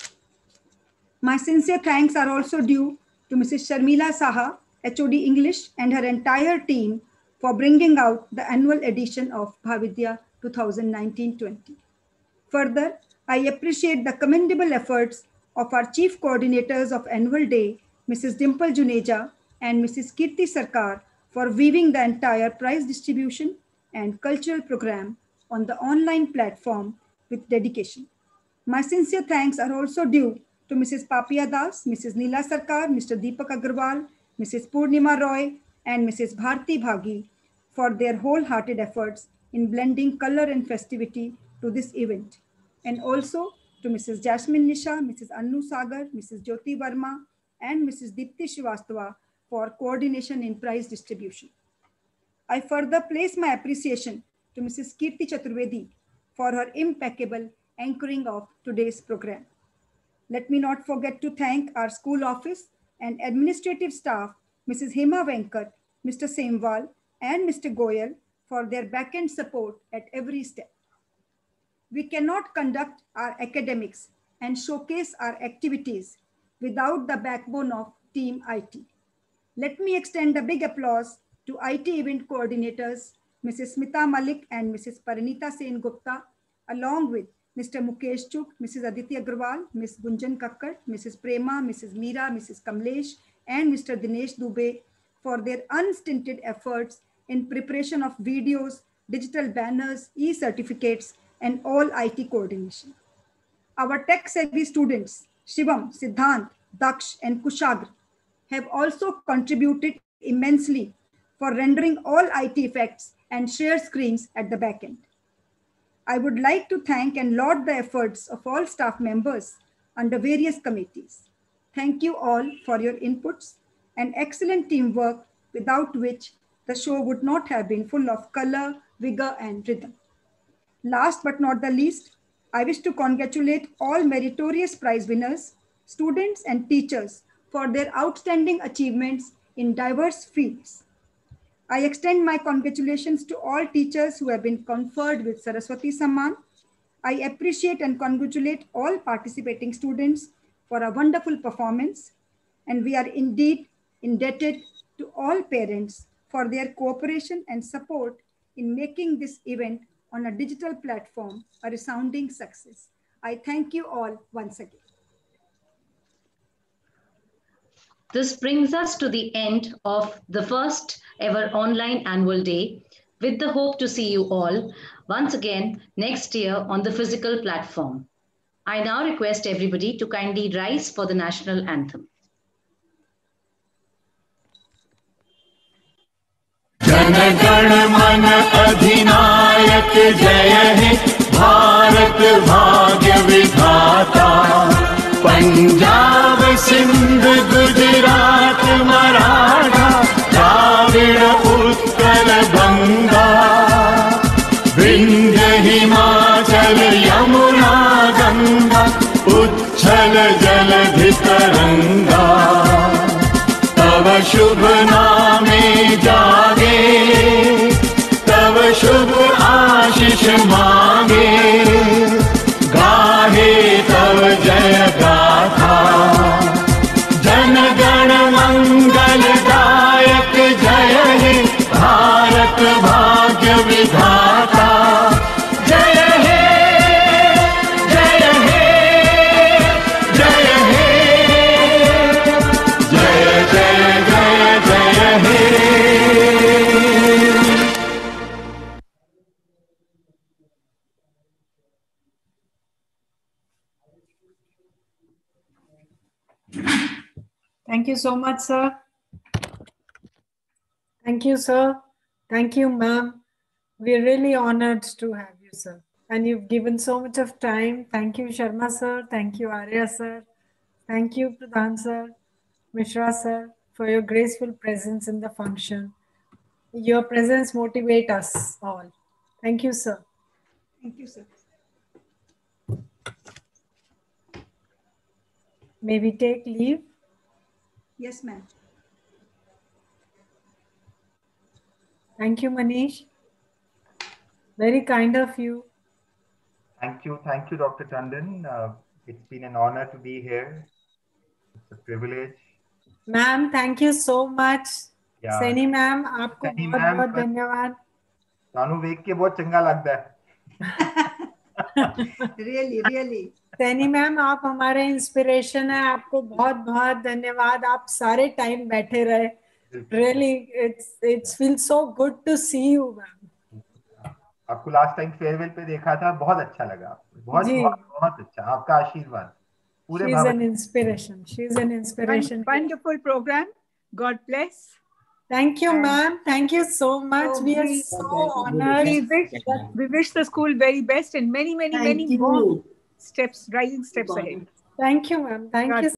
My sincere thanks are also due to Missus Sharmila Saha, H O D English, and her entire team for bringing out the annual edition of Bhavidya twenty nineteen twenty. Further, I appreciate the commendable efforts of our chief coordinators of annual day, Missus Dimple Juneja and Missus Kirti Sarkar, for weaving the entire prize distribution and cultural program on the online platform with dedication. My sincere thanks are also due to Missus Papia Das, Missus Neela Sarkar, Mister Deepak Agarwal, Missus Purnima Roy, and Missus Bharti Bhagi for their wholehearted efforts in blending color and festivity to this event. And also to Missus Jasmine Nisha, Missus Annu Sagar, Missus Jyoti Verma, and Missus Dipti Srivastava for coordination in prize distribution. I further place my appreciation to Missus Kirti Chaturvedi for her impeccable anchoring of today's program. Let me not forget to thank our school office and administrative staff, Missus Hema Venkat, Mister Semwal, and Mister Goyal for their back-end support at every step. We cannot conduct our academics and showcase our activities without the backbone of Team I T. Let me extend a big applause to I T event coordinators, Missus Smita Malik and Missus Parinita Sen Gupta, along with Mister Mukesh Chuk, Missus Aditi Agarwal, Miz Gunjan Kakkar, Missus Prema, Missus Meera, Missus Kamlesh, and Mister Dinesh Dubey for their unstinted efforts in preparation of videos, digital banners, e-certificates, and all I T coordination. Our tech-savvy students, Shivam, Siddhant, Daksh, and Kushagra, have also contributed immensely for rendering all I T effects and share screens at the back end. I would like to thank and laud the efforts of all staff members under various committees. Thank you all for your inputs and excellent teamwork, without which the show would not have been full of color, vigor, and rhythm. Last but not the least, I wish to congratulate all meritorious prize winners, students, and teachers for their outstanding achievements in diverse fields. I extend my congratulations to all teachers who have been conferred with Saraswati Samman. I appreciate and congratulate all participating students for a wonderful performance, and we are indeed indebted to all parents for their cooperation and support in making this event on a digital platform a resounding success. I thank you all once again. This brings us to the end of the first ever online annual day, with the hope to see you all once again next year on the physical platform. I now request everybody to kindly rise for the national anthem. Jana Gana मन अधिनायक जय हे भारत भाग्य विधाता पंजाब सिंध गुजरात मराठा द्राविड़ उत्कल गंगा विंध्य हिमाचल यमुना गंगा उच्छल जलधि तरंगा तव शुभ नामे जागे तव शुभ आशीष मांगे गाहे तव जय गाथा जन गण मंगलदायक जय हे भारत भाग्य विधाता जय हे जय हे जय हे जय जय जय जय हे Thank you so much, sir. Thank you, sir. Thank you, ma'am. We're really honored to have you, sir. And you've given so much of time. Thank you, Sharma, sir. Thank you, Arya, sir. Thank you, Pradhan, sir. Mishra, sir, for your graceful presence in the function. Your presence motivates us all. Thank you, sir. Thank you, sir. May we take leave? Yes, ma'am. Thank you, Manish. Very kind of you. Thank you. Thank you, Doctor Tandon. Uh, it's been an honor to be here. It's a privilege. Ma'am, thank you so much. Yeah. Seni ma'am, आपको Seni बहुत ma'am, बहुत धन्यवाद. तानू देख के बहुत चंगा लगता है. Really, really. सैनी मैम, आप हमारे इंस्पिरेशन है. आपको बहुत बहुत धन्यवाद. आप सारे टाइम बैठे रहे. Really, it's it's feels so good to see you, ma'am. आपको लास्ट टाइम फेयरवेल पे देखा था, बहुत अच्छा लगा. बहुत बहुत बहुत अच्छा. आपका आशीर्वाद. पूरे She's an inspiration. She's an inspiration. Wonderful program. God bless. Thank you, ma'am. Thank you so much. So we are we, so honored. We wish, we wish the school very best and many, many, Thank many you. more steps, rising steps ahead. Thank you, ma'am. Thank God you.